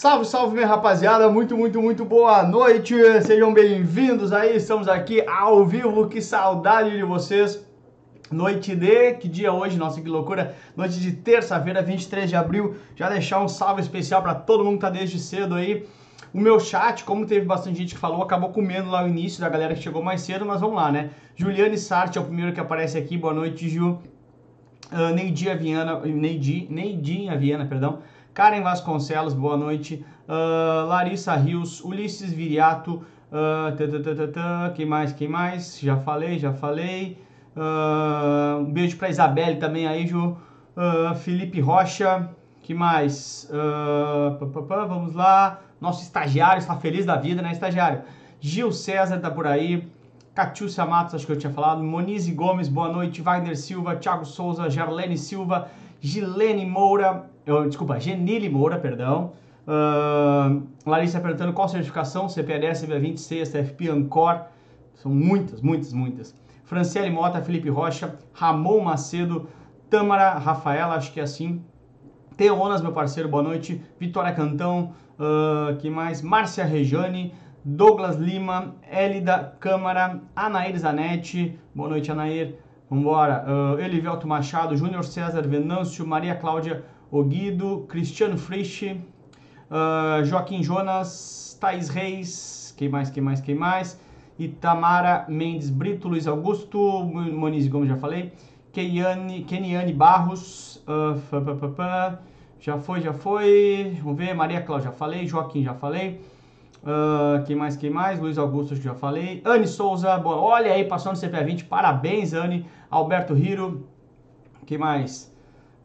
Salve, salve minha rapaziada, muito boa noite, sejam bem-vindos aí, estamos aqui ao vivo, que saudade de vocês. Noite de, que dia hoje, nossa que loucura, noite de terça-feira, 23 de abril, já deixar um salve especial para todo mundo que tá desde cedo aí. O meu chat, como teve bastante gente que falou, acabou comendo lá o início da galera que chegou mais cedo, mas vamos lá, né? Juliane Sartre é o primeiro que aparece aqui, boa noite, Ju. Neidinha Viana, perdão. Karen Vasconcelos, boa noite. Larissa Rios, Ulisses Viriato. Quem mais? Já falei. Um beijo pra Isabelle também aí, Ju. Felipe Rocha. Que mais? Vamos lá. Nosso estagiário está feliz da vida, né, estagiário? Gil César tá por aí. Catiúcia Matos, acho que eu tinha falado. Monize Gomes, boa noite. Wagner Silva, Thiago Souza, Jarlene Silva, Genile Moura, perdão. Larissa perguntando qual certificação, CPLS, CB20, CFP, Ancor. São muitas. Franciele Mota, Felipe Rocha, Ramon Macedo, Tâmara, Rafaela, acho que é assim. Teonas, meu parceiro, boa noite. Vitória Cantão, que mais? Márcia Rejane, Douglas Lima, Elida Câmara, Anair Zanetti, boa noite, Anair, vambora. Elivelto Machado, Júnior César Venâncio, Maria Cláudia Oguido, Cristiano Frisch, Joaquim Jonas, Thaís Reis, quem mais? Itamara Mendes Brito, Luiz Augusto, Moniz Gomes, já falei. Keniane Barros, já foi, vamos ver, Maria Cláudia, já falei, Joaquim, já falei. Quem mais? Luiz Augusto, já falei. Anne Souza, boa, olha aí, passou no CPA 20, parabéns, Anne. Alberto Hiro, quem mais?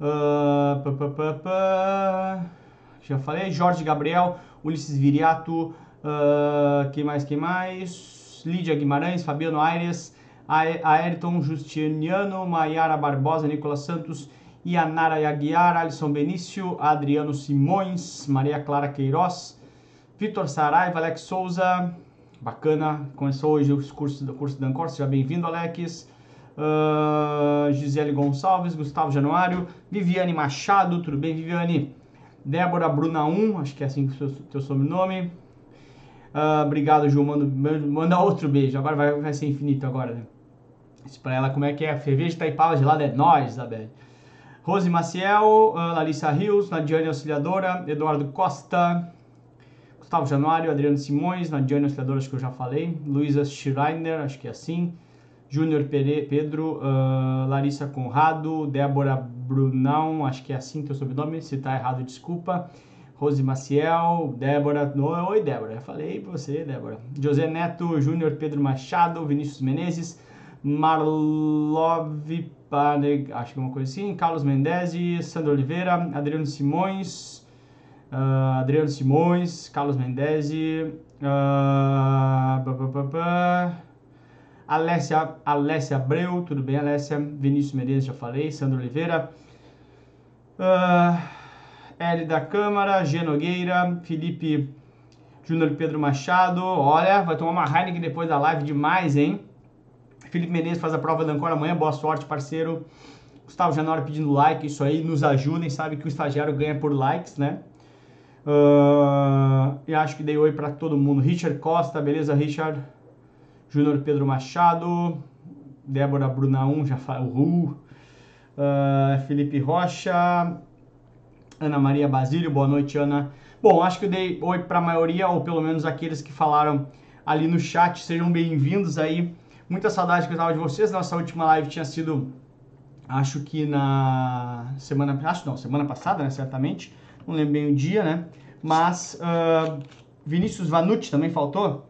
Já falei. Jorge Gabriel, Ulisses Viriato, quem mais? Lídia Guimarães, Fabiano Aires, Ayrton Justiniano, Maiara Barbosa, Nicolas Santos, Yanara Aguiar, Alisson Benício, Adriano Simões, Maria Clara Queiroz, Vitor Saraiva, Alex Souza, bacana, começou hoje o curso da Ancor, seja bem-vindo, Alex. Gisele Gonçalves, Gustavo Januário, Viviane Machado, tudo bem, Viviane? Débora Bruna 1, acho que é assim que é o teu sobrenome. Obrigado, Ju, manda outro beijo, agora vai ser infinito agora, né? Isso pra ela, como é que é? Cerveja Taipava gelada é nóis, Isabel. Rose Maciel, Larissa Rios, Nadiane Auxiliadora, Eduardo Costa, Gustavo Januário, Adriano Simões, Nadiane Auxiliadora, acho que eu já falei. Luísa Schreiner, acho que é assim. Júnior Pedro, Larissa Conrado, Débora Brunão, acho que é assim teu sobrenome, se tá errado, desculpa. Rose Maciel, Débora, oi Débora, já falei pra você, Débora. José Neto, Júnior Pedro Machado, Vinícius Menezes, Marlov Paneg, acho que é uma coisa assim. Carlos Mendezi, Sandro Oliveira, Adriano Simões, Carlos Mendezi, Alessia Abreu, tudo bem, Alessia? Vinícius Menezes, já falei. Sandro Oliveira, L da Câmara, G Nogueira, Felipe Júnior Pedro Machado, olha, vai tomar uma Heineken depois da live demais, hein? Felipe Menezes faz a prova da Ancor amanhã, boa sorte, parceiro. Gustavo Janora pedindo like, isso aí, nos ajudem, sabe que o estagiário ganha por likes, né? E acho que dei oi pra todo mundo. Richard Costa, beleza, Richard? Júnior Pedro Machado, Débora Bruna 1, já falou. Felipe Rocha, Ana Maria Basílio, boa noite, Ana. Bom, acho que eu dei oi pra maioria, ou pelo menos aqueles que falaram ali no chat, sejam bem-vindos aí. Muita saudade que eu tava de vocês. Nossa última live tinha sido, acho que semana passada, né, certamente. Não lembro bem o dia, né? Mas Vinícius Vanucci também faltou.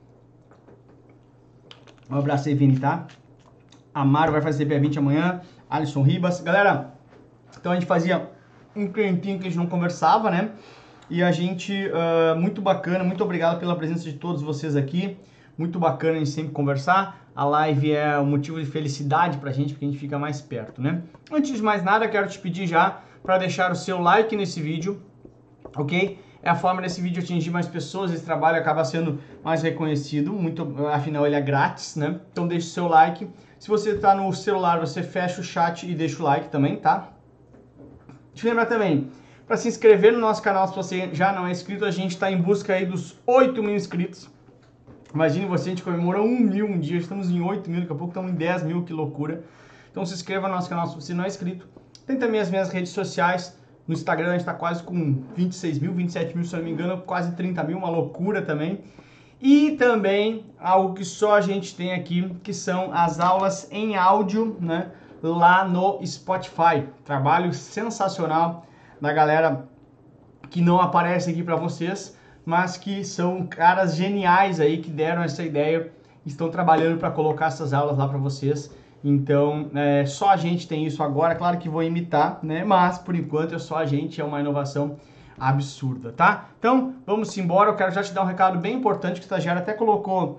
Um abraço aí, Vini, tá? Amaro vai fazer CPA 20 amanhã. Alisson Ribas. Galera, então a gente fazia um tempinho que a gente não conversava, né? E a gente, muito bacana, muito obrigado pela presença de todos vocês aqui. Muito bacana a gente sempre conversar. A live é um motivo de felicidade pra gente, porque a gente fica mais perto, né? Antes de mais nada, quero te pedir já para deixar o seu like nesse vídeo, ok? É a forma desse vídeo atingir mais pessoas, esse trabalho acaba sendo mais reconhecido, afinal ele é grátis, né? Então deixa o seu like. Se você está no celular, você fecha o chat e deixa o like também, tá? Deixa eu lembrar também, para se inscrever no nosso canal se você já não é inscrito. A gente está em busca aí dos 8 mil inscritos. Imagine você, a gente comemora 1 mil um dia, estamos em 8 mil, daqui a pouco estamos em 10 mil, que loucura. Então se inscreva no nosso canal se você não é inscrito. Tem também as minhas redes sociais. No Instagram a gente está quase com 26 mil, 27 mil, se eu não me engano, quase 30 mil, uma loucura também. E também algo que só a gente tem aqui, que são as aulas em áudio, né, lá no Spotify. Trabalho sensacional da galera que não aparece aqui para vocês, mas que são caras geniais aí que deram essa ideia, estão trabalhando para colocar essas aulas lá para vocês. Então, só a gente tem isso agora, claro que vou imitar, né? Mas, por enquanto, é só a gente, é uma inovação absurda, tá? Então, vamos embora, eu quero já te dar um recado bem importante, que o estagiário até colocou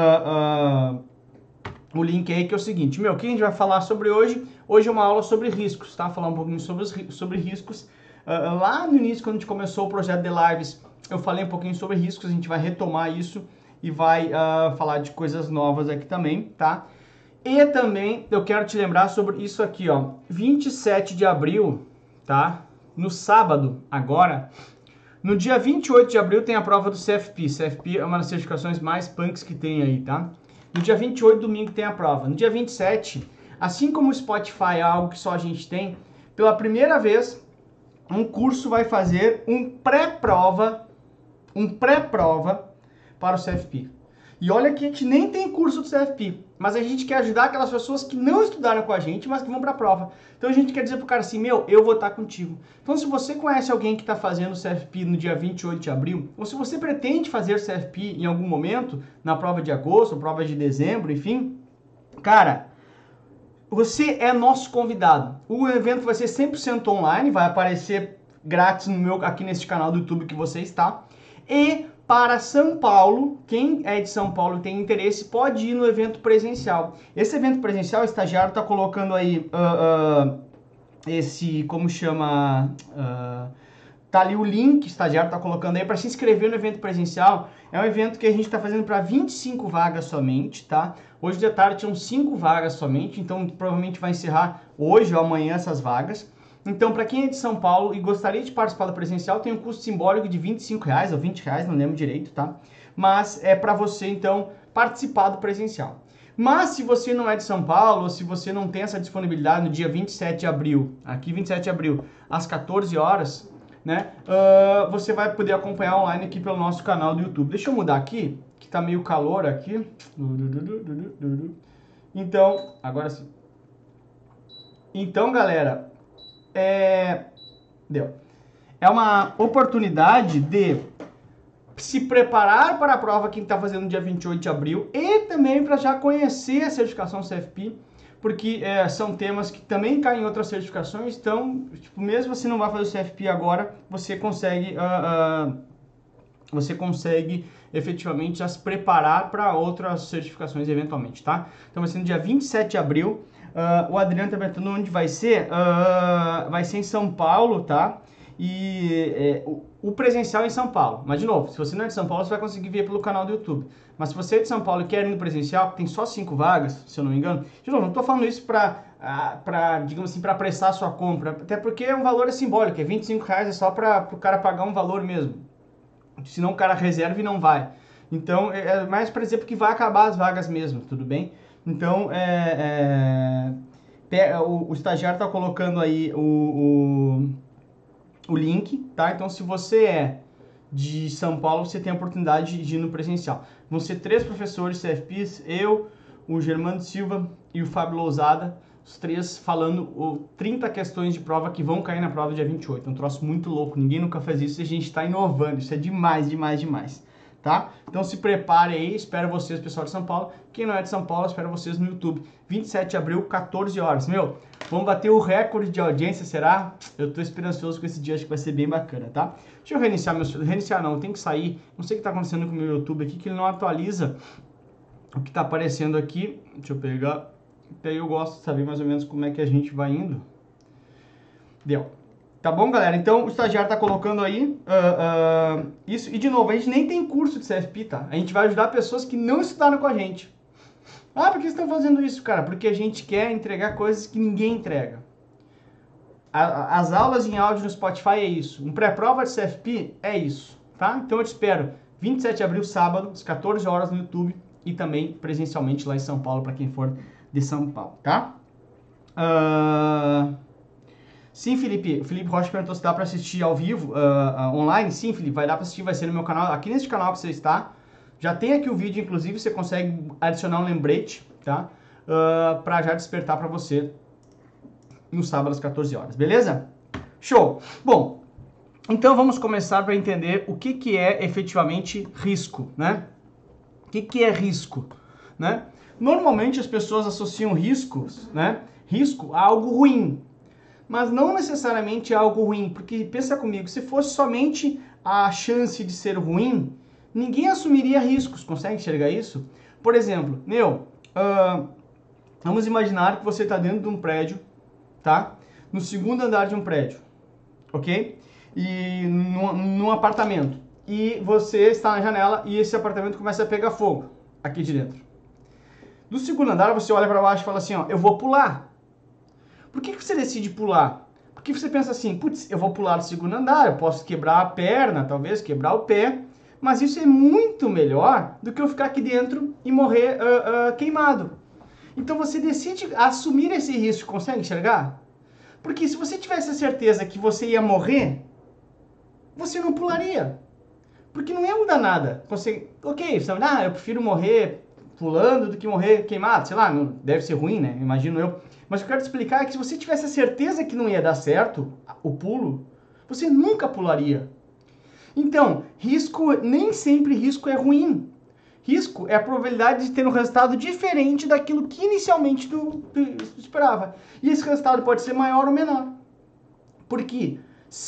o link aí, que é o seguinte, o que a gente vai falar sobre hoje? Hoje é uma aula sobre riscos, tá? Falar um pouquinho sobre riscos. Lá no início, quando a gente começou o projeto de lives, eu falei um pouquinho sobre riscos, a gente vai retomar isso e vai falar de coisas novas aqui também, tá? E também eu quero te lembrar sobre isso aqui, ó, 27 de abril, tá? No sábado, agora, no dia 28 de abril tem a prova do CFP. CFP é uma das certificações mais punks que tem aí, tá? No dia 28, domingo, tem a prova. No dia 27, assim como o Spotify é algo que só a gente tem, pela primeira vez, um curso vai fazer um pré-prova para o CFP. E olha que a gente nem tem curso do CFP, mas a gente quer ajudar aquelas pessoas que não estudaram com a gente, mas que vão para a prova. Então a gente quer dizer pro cara assim, eu vou estar contigo. Então se você conhece alguém que está fazendo o CFP no dia 28 de abril, ou se você pretende fazer o CFP em algum momento, na prova de agosto, prova de dezembro, enfim, cara, você é nosso convidado. O evento vai ser 100% online, vai aparecer grátis aqui nesse canal do YouTube que você está. E para São Paulo, quem é de São Paulo e tem interesse, pode ir no evento presencial. Esse evento presencial, o estagiário está colocando aí como chama... tá ali o link, o estagiário está colocando aí para se inscrever no evento presencial. É um evento que a gente está fazendo para 25 vagas somente, tá? Hoje de tarde tinham 5 vagas somente, então provavelmente vai encerrar hoje ou amanhã essas vagas. Então, para quem é de São Paulo e gostaria de participar do presencial, tem um custo simbólico de R$25 ou R$20, não lembro direito, tá? Mas é para você, então, participar do presencial. Mas se você não é de São Paulo, ou se você não tem essa disponibilidade no dia 27 de abril, aqui 27 de abril, às 14 horas, né? Você vai poder acompanhar online aqui pelo nosso canal do YouTube. Deixa eu mudar aqui, que tá meio calor aqui. Então, agora sim. Então, galera... É uma oportunidade de se preparar para a prova que está fazendo no dia 28 de abril e também para já conhecer a certificação CFP, porque são temas que também caem em outras certificações, então, tipo, mesmo se não vai fazer o CFP agora, você consegue efetivamente já se preparar para outras certificações eventualmente, tá? Então vai ser no dia 27 de abril. O Adriano tá perguntando onde vai ser. Vai ser em São Paulo, tá? E o presencial é em São Paulo. Mas, de novo, se você não é de São Paulo, você vai conseguir ver pelo canal do YouTube. Mas se você é de São Paulo e quer ir no presencial, tem só 5 vagas, se eu não me engano. De novo, não tô falando isso digamos assim, para apressar a sua compra. Até porque um valor é simbólico, é R$25, é só para o cara pagar um valor mesmo. Senão o cara reserva e não vai. Então, é mais para dizer porque vai acabar as vagas mesmo, tudo bem? Então, o estagiário está colocando aí o link, tá? Então, se você é de São Paulo, você tem a oportunidade de ir no presencial. Vão ser 3 professores CFPs, eu, o Germano Silva e o Fábio Lousada, os 3 falando 30 questões de prova que vão cair na prova dia 28. É um troço muito louco, ninguém nunca fez isso e a gente está inovando, isso é demais, demais, demais. Tá? Então se prepare aí, espero vocês, pessoal de São Paulo. Quem não é de São Paulo, espero vocês no YouTube. 27 de abril, 14 horas. Vamos bater o recorde de audiência, será? Eu tô esperançoso com esse dia, acho que vai ser bem bacana, tá? Deixa eu reiniciar reiniciar não, tem que sair. Não sei o que tá acontecendo com o meu YouTube aqui, que ele não atualiza o que tá aparecendo aqui. Deixa eu pegar. Até eu gosto de saber mais ou menos como é que a gente vai indo. Deu. Tá bom, galera? Então, o estagiário tá colocando aí isso. E, de novo, a gente nem tem curso de CFP, tá? A gente vai ajudar pessoas que não estudaram com a gente. Por que vocês estão fazendo isso, cara? Porque a gente quer entregar coisas que ninguém entrega. As aulas em áudio no Spotify é isso. Um pré-prova de CFP é isso, tá? Então eu te espero 27 de abril, sábado, às 14 horas no YouTube e também presencialmente lá em São Paulo, para quem for de São Paulo, tá? Sim, Felipe. O Felipe Rocha perguntou se dá para assistir ao vivo, online. Sim, Felipe, vai dar para assistir, vai ser no meu canal, aqui nesse canal que você está. Já tem aqui o vídeo, inclusive, você consegue adicionar um lembrete, tá? Para já despertar para você no sábado às 14 horas, beleza? Show! Bom, então vamos começar para entender o que é efetivamente risco, né? O que é risco, né? Normalmente as pessoas associam riscos, né? Risco a algo ruim, mas não necessariamente a algo ruim, porque pensa comigo, se fosse somente a chance de ser ruim, ninguém assumiria riscos, consegue enxergar isso? Por exemplo, vamos imaginar que você está dentro de um prédio, tá? No segundo andar de um prédio, ok? E num apartamento. E você está na janela e esse apartamento começa a pegar fogo aqui de dentro. Do segundo andar, você olha para baixo e fala assim, ó, eu vou pular. Por que você decide pular? Porque você pensa assim, putz, eu vou pular do segundo andar, eu posso quebrar a perna, talvez quebrar o pé, mas isso é muito melhor do que eu ficar aqui dentro e morrer queimado. Então você decide assumir esse risco, consegue enxergar? Porque se você tivesse a certeza que você ia morrer, você não pularia. Porque não ia mudar nada. Você, ok, você vai, eu prefiro morrer pulando do que morrer queimado. Sei lá, não, deve ser ruim, né? Imagino eu. Mas o que eu quero te explicar é que se você tivesse a certeza que não ia dar certo o pulo, você nunca pularia. Então, nem sempre risco é ruim. Risco é a probabilidade de ter um resultado diferente daquilo que inicialmente tu esperava. E esse resultado pode ser maior ou menor. Porque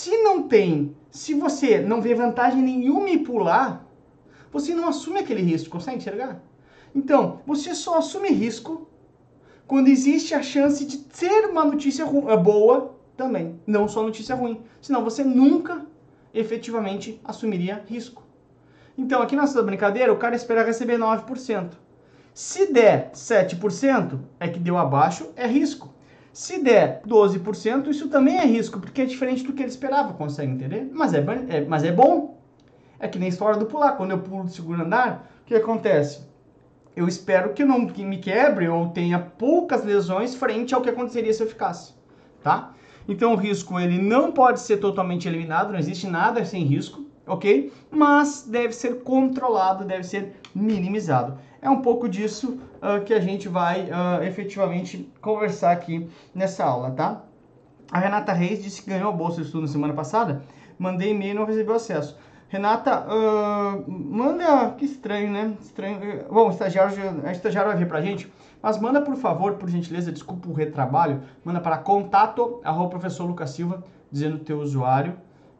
se você não vê vantagem nenhuma em pular, você não assume aquele risco, consegue enxergar? Então, você só assume risco quando existe a chance de ter uma notícia boa também, não só notícia ruim. Senão você nunca efetivamente assumiria risco. Então, aqui nessa brincadeira, o cara espera receber 9%. Se der 7%, é que deu abaixo, é risco. Se der 12%, isso também é risco, porque é diferente do que ele esperava, consegue entender? Mas é bom. É que nem a história do pular. Quando eu pulo do segundo andar, o que acontece? Eu espero que eu não me quebre ou tenha poucas lesões frente ao que aconteceria se eu ficasse, tá? Então o risco ele não pode ser totalmente eliminado, não existe nada sem risco, ok? Mas deve ser controlado, deve ser minimizado. É um pouco disso que a gente vai efetivamente conversar aqui nessa aula, tá? A Renata Reis disse que ganhou a bolsa de estudo na semana passada. Mandei e-mail e não recebeu acesso. Renata, manda... Que estranho, né? Estranho. Bom, a estagiária vai vir pra gente. Mas manda, por favor, por gentileza, desculpa o retrabalho, manda para contato@professorlucasilva, dizendo o teu usuário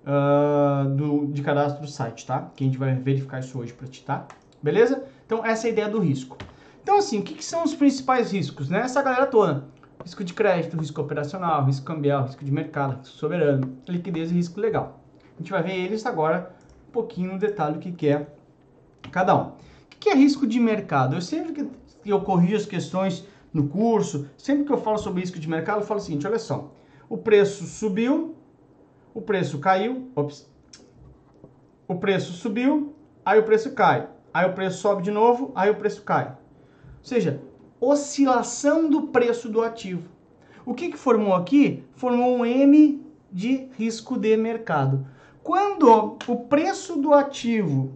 de cadastro do site, tá? Que a gente vai verificar isso hoje para ti, tá? Beleza? Então, essa é a ideia do risco. Então, assim, o que são os principais riscos, né? Essa galera toda. Risco de crédito, risco operacional, risco cambial, risco de mercado, risco soberano, liquidez e risco legal. A gente vai ver eles agora um pouquinho no detalhe do que é cada um. O que é risco de mercado? Eu sempre que eu corrijo as questões no curso, sempre que eu falo sobre risco de mercado, eu falo o seguinte, olha só, o preço subiu, o preço caiu, o preço subiu, aí o preço cai, aí o preço sobe de novo, aí o preço cai. Ou seja, oscilação do preço do ativo. O que formou aqui? Formou um M de risco de mercado. Quando o preço do ativo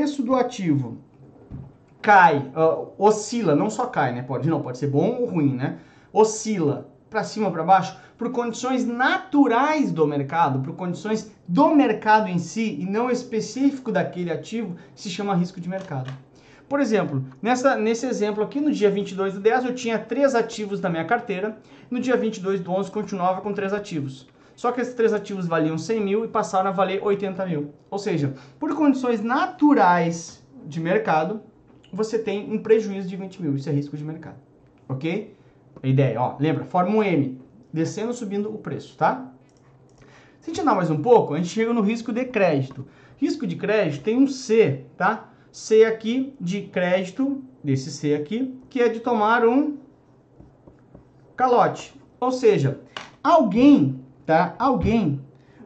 cai, oscila, não só cai, né? Pode ser bom ou ruim, né? Oscila para cima ou para baixo, por condições naturais do mercado, por condições do mercado em si e não específico daquele ativo, se chama risco de mercado. Por exemplo, nesse exemplo aqui, no dia 22 do 10, eu tinha 3 ativos na minha carteira, no dia 22 do 11 continuava com 3 ativos. Só que esses 3 ativos valiam 100 mil e passaram a valer 80 mil. Ou seja, por condições naturais de mercado, você tem um prejuízo de 20 mil. Isso é risco de mercado. Ok? A ideia, ó, lembra? Forma um M, descendo, subindo o preço, tá? Se a gente andar mais um pouco, a gente chega no risco de crédito. Risco de crédito tem um C, tá? C aqui de crédito, desse C aqui, que é de tomar um calote. Ou seja, alguém tá? Alguém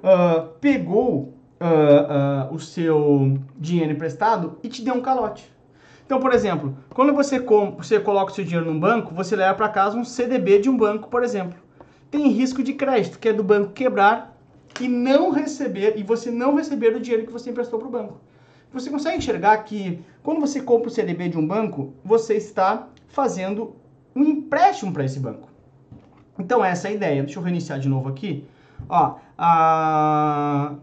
pegou o seu dinheiro emprestado e te deu um calote. Então, por exemplo, quando você coloca o seu dinheiro num banco, você leva para casa um CDB de um banco, por exemplo. Tem risco de crédito, que é do banco quebrar e você não receber o dinheiro que você emprestou para o banco. Você consegue enxergar que quando você compra o CDB de um banco, você está fazendo um empréstimo para esse banco. Então, essa é a ideia. Deixa eu reiniciar de novo aqui. Ó, a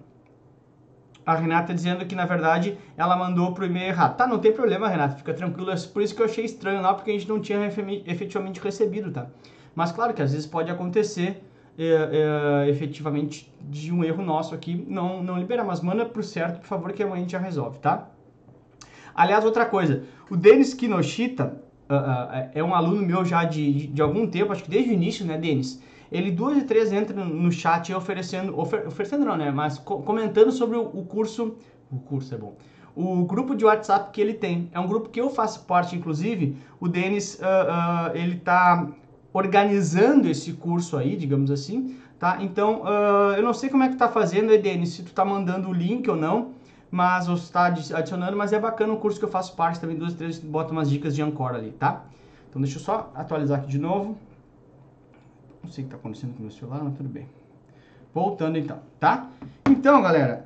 Renata dizendo que, na verdade, ela mandou pro e-mail errado. Tá, não tem problema, Renata, fica tranquilo. É por isso que eu achei estranho lá, porque a gente não tinha efetivamente recebido, tá? Mas, claro que às vezes pode acontecer efetivamente de um erro nosso aqui não liberar. Mas manda pro certo, por favor, que amanhã a gente já resolve, tá? Aliás, outra coisa. O Denis Kinoshita é um aluno meu já de algum tempo, acho que desde o início, né, Denis? Ele 2 e 3 entra no chat oferecendo não, né? Mas comentando sobre o curso. O curso é bom. O grupo de WhatsApp que ele tem. É um grupo que eu faço parte, inclusive. O Denis, ele tá organizando esse curso aí, digamos assim, tá? Então, eu não sei como é que tu tá fazendo, Denis, se tu tá mandando o link ou não, mas ou está adicionando, mas é bacana o curso que eu faço parte também, 2 e 3, bota umas dicas de Ancora ali, tá? Então, deixa eu só atualizar aqui de novo. Não sei o que está acontecendo com o meu celular, mas tudo bem. Voltando então, tá? Então, galera,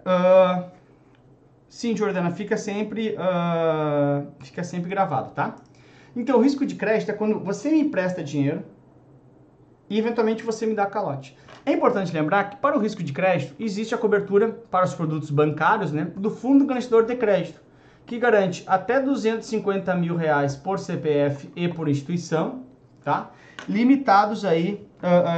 sim, Jordana, fica sempre gravado, tá? Então, o risco de crédito é quando você me empresta dinheiro e eventualmente você me dá calote. É importante lembrar que para o risco de crédito existe a cobertura para os produtos bancários, né, do Fundo Garantidor de Crédito, que garante até R$250 mil por CPF e por instituição, tá? Limitados aí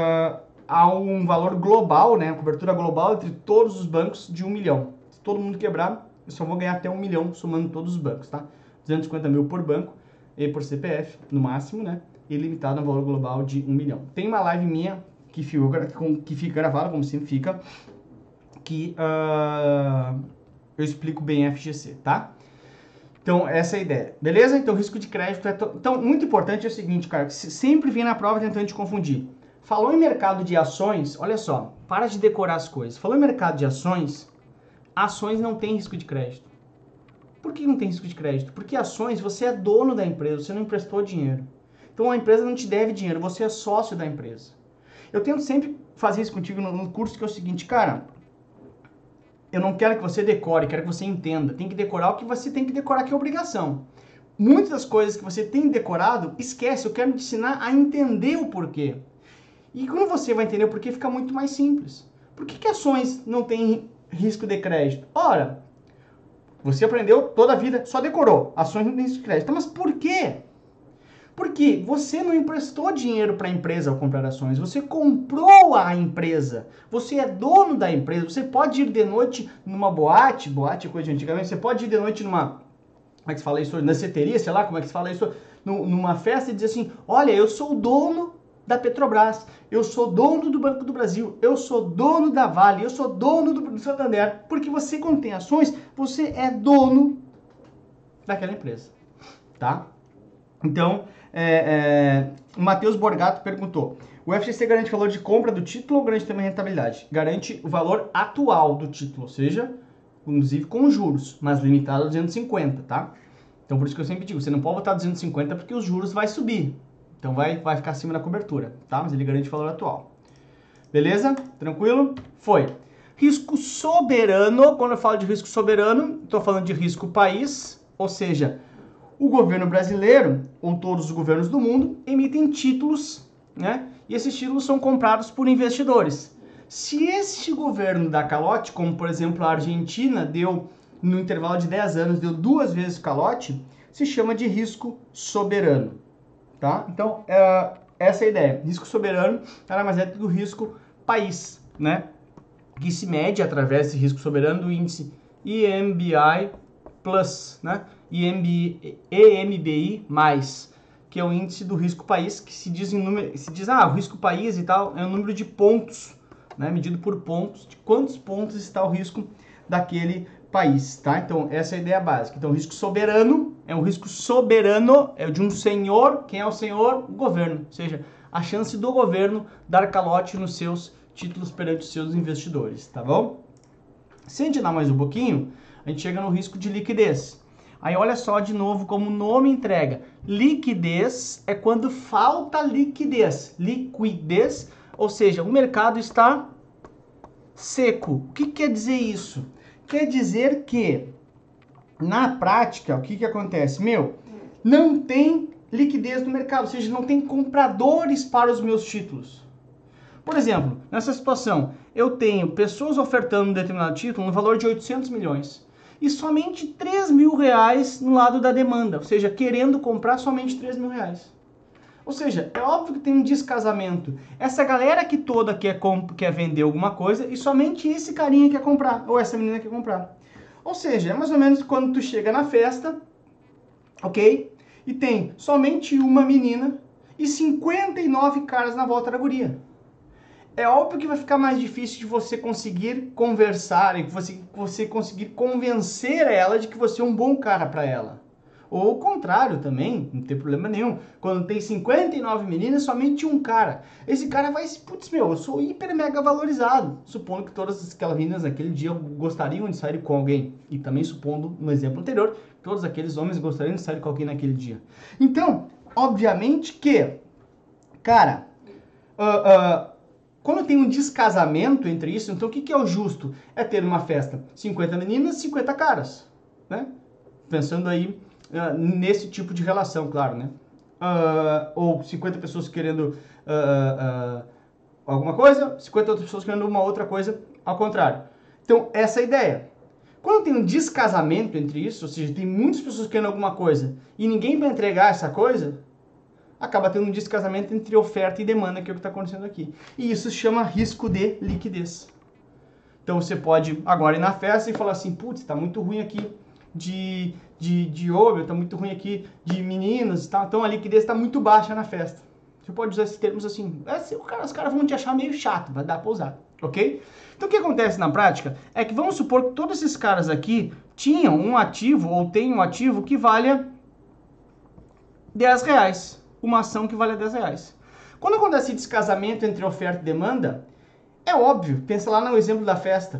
a um valor global, né? Cobertura global entre todos os bancos de 1 milhão. Se todo mundo quebrar, eu só vou ganhar até 1 milhão somando todos os bancos, tá? 250 mil por banco e por CPF, no máximo, né? E limitado a um valor global de 1 milhão. Tem uma live minha que fica gravada, como sempre fica, que eu explico bem FGC, tá? Então, essa é a ideia. Beleza? Então, risco de crédito é... Então, muito importante é o seguinte, cara, que sempre vem na prova tentando te confundir. Falou em mercado de ações, olha só, para de decorar as coisas. Falou em mercado de ações, ações não tem risco de crédito. Por que não tem risco de crédito? Porque ações, você é dono da empresa, você não emprestou dinheiro. Então, a empresa não te deve dinheiro, você é sócio da empresa. Eu tento sempre fazer isso contigo no curso, que é o seguinte, cara... Eu não quero que você decore, quero que você entenda. Tem que decorar o que você tem que decorar, que é obrigação. Muitas das coisas que você tem decorado, esquece. Eu quero te ensinar a entender o porquê. E quando você vai entender o porquê, fica muito mais simples. Por que ações não têm risco de crédito? Ora, você aprendeu toda a vida, só decorou. Ações não têm risco de crédito. Mas por quê? Porque você não emprestou dinheiro para a empresa ao comprar ações, você comprou a empresa, você é dono da empresa, você pode ir de noite numa boate é coisa de antigamente, você pode ir de noite numa, como é que se fala isso, danceteria, sei lá, como é que se fala isso, numa festa e dizer assim, olha, eu sou o dono da Petrobras, eu sou dono do Banco do Brasil, eu sou dono da Vale, eu sou dono do Santander, porque você, quando tem ações, você é dono daquela empresa, tá? Então, o Matheus Borgato perguntou, o FGC garante o valor de compra do título ou garante também a rentabilidade? Garante o valor atual do título, ou seja, inclusive com juros, mas limitado a 250, tá? Então, por isso que eu sempre digo, você não pode botar 250 porque os juros vai subir. Então, vai ficar acima da cobertura, tá? Mas ele garante o valor atual. Beleza? Tranquilo? Foi. Risco soberano, quando eu falo de risco soberano, estou falando de risco país, ou seja... O governo brasileiro, ou todos os governos do mundo, emitem títulos, né? E esses títulos são comprados por investidores. Se este governo dá calote, como por exemplo a Argentina deu, no intervalo de 10 anos, deu 2 vezes calote, se chama de risco soberano, tá? Então, essa é a ideia. Risco soberano nada mais é do que o risco país, né? Que se mede através desse risco soberano do índice EMBI+, né? EMBI+, que é o índice do risco país, que se diz o risco país e tal, é o número de pontos, né, medido por pontos, de quantos pontos está o risco daquele país, tá? Então, essa é a ideia básica. Então, o risco soberano é um risco soberano, é de um senhor, quem é o senhor? O governo, ou seja, a chance do governo dar calote nos seus títulos perante os seus investidores, tá bom? Se a gente andar mais um pouquinho, a gente chega no risco de liquidez. Aí olha só de novo como o nome entrega. Liquidez é quando falta liquidez. Liquidez, ou seja, o mercado está seco. O que quer dizer isso? Quer dizer que, na prática, o que acontece? Não tem liquidez no mercado, ou seja, não tem compradores para os meus títulos. Por exemplo, nessa situação, eu tenho pessoas ofertando um determinado título no valor de 800 milhões e somente 3 mil reais no lado da demanda, ou seja, querendo comprar somente 3 mil reais. Ou seja, é óbvio que tem um descasamento. Essa galera que toda quer vender alguma coisa e somente esse carinha quer comprar, ou essa menina quer comprar. Ou seja, é mais ou menos quando tu chega na festa, ok? E tem somente uma menina e 59 caras na volta da guria. É óbvio que vai ficar mais difícil de você conseguir conversar e você conseguir convencer ela de que você é um bom cara para ela. Ou o contrário também, não tem problema nenhum. Quando tem 59 meninas, somente um cara. Esse cara vai, putz, eu sou hiper mega valorizado. Supondo que todas aquelas meninas naquele dia gostariam de sair com alguém. E também supondo, no exemplo anterior, que todos aqueles homens gostariam de sair com alguém naquele dia. Então, obviamente que, cara, quando tem um descasamento entre isso, então o que é o justo? É ter uma festa 50 meninas, 50 caras, né? Pensando aí nesse tipo de relação, claro, né? Ou 50 pessoas querendo alguma coisa, 50 outras pessoas querendo uma outra coisa, ao contrário. Então, essa é a ideia. Quando tem um descasamento entre isso, ou seja, tem muitas pessoas querendo alguma coisa e ninguém vai entregar essa coisa, acaba tendo um descasamento entre oferta e demanda, que é o que está acontecendo aqui. E isso se chama risco de liquidez. Então você pode agora ir na festa e falar assim, putz, está muito ruim aqui de homem, está muito ruim aqui de meninas, tá? Então a liquidez está muito baixa na festa. Você pode usar esses termos assim, os caras vão te achar meio chato, vai dar para usar, ok? Então o que acontece na prática é que vamos supor que todos esses caras aqui tinham um ativo ou têm um ativo que valha 10 reais. Uma ação que vale 10 reais. Quando acontece descasamento entre oferta e demanda, é óbvio, pensa lá no exemplo da festa.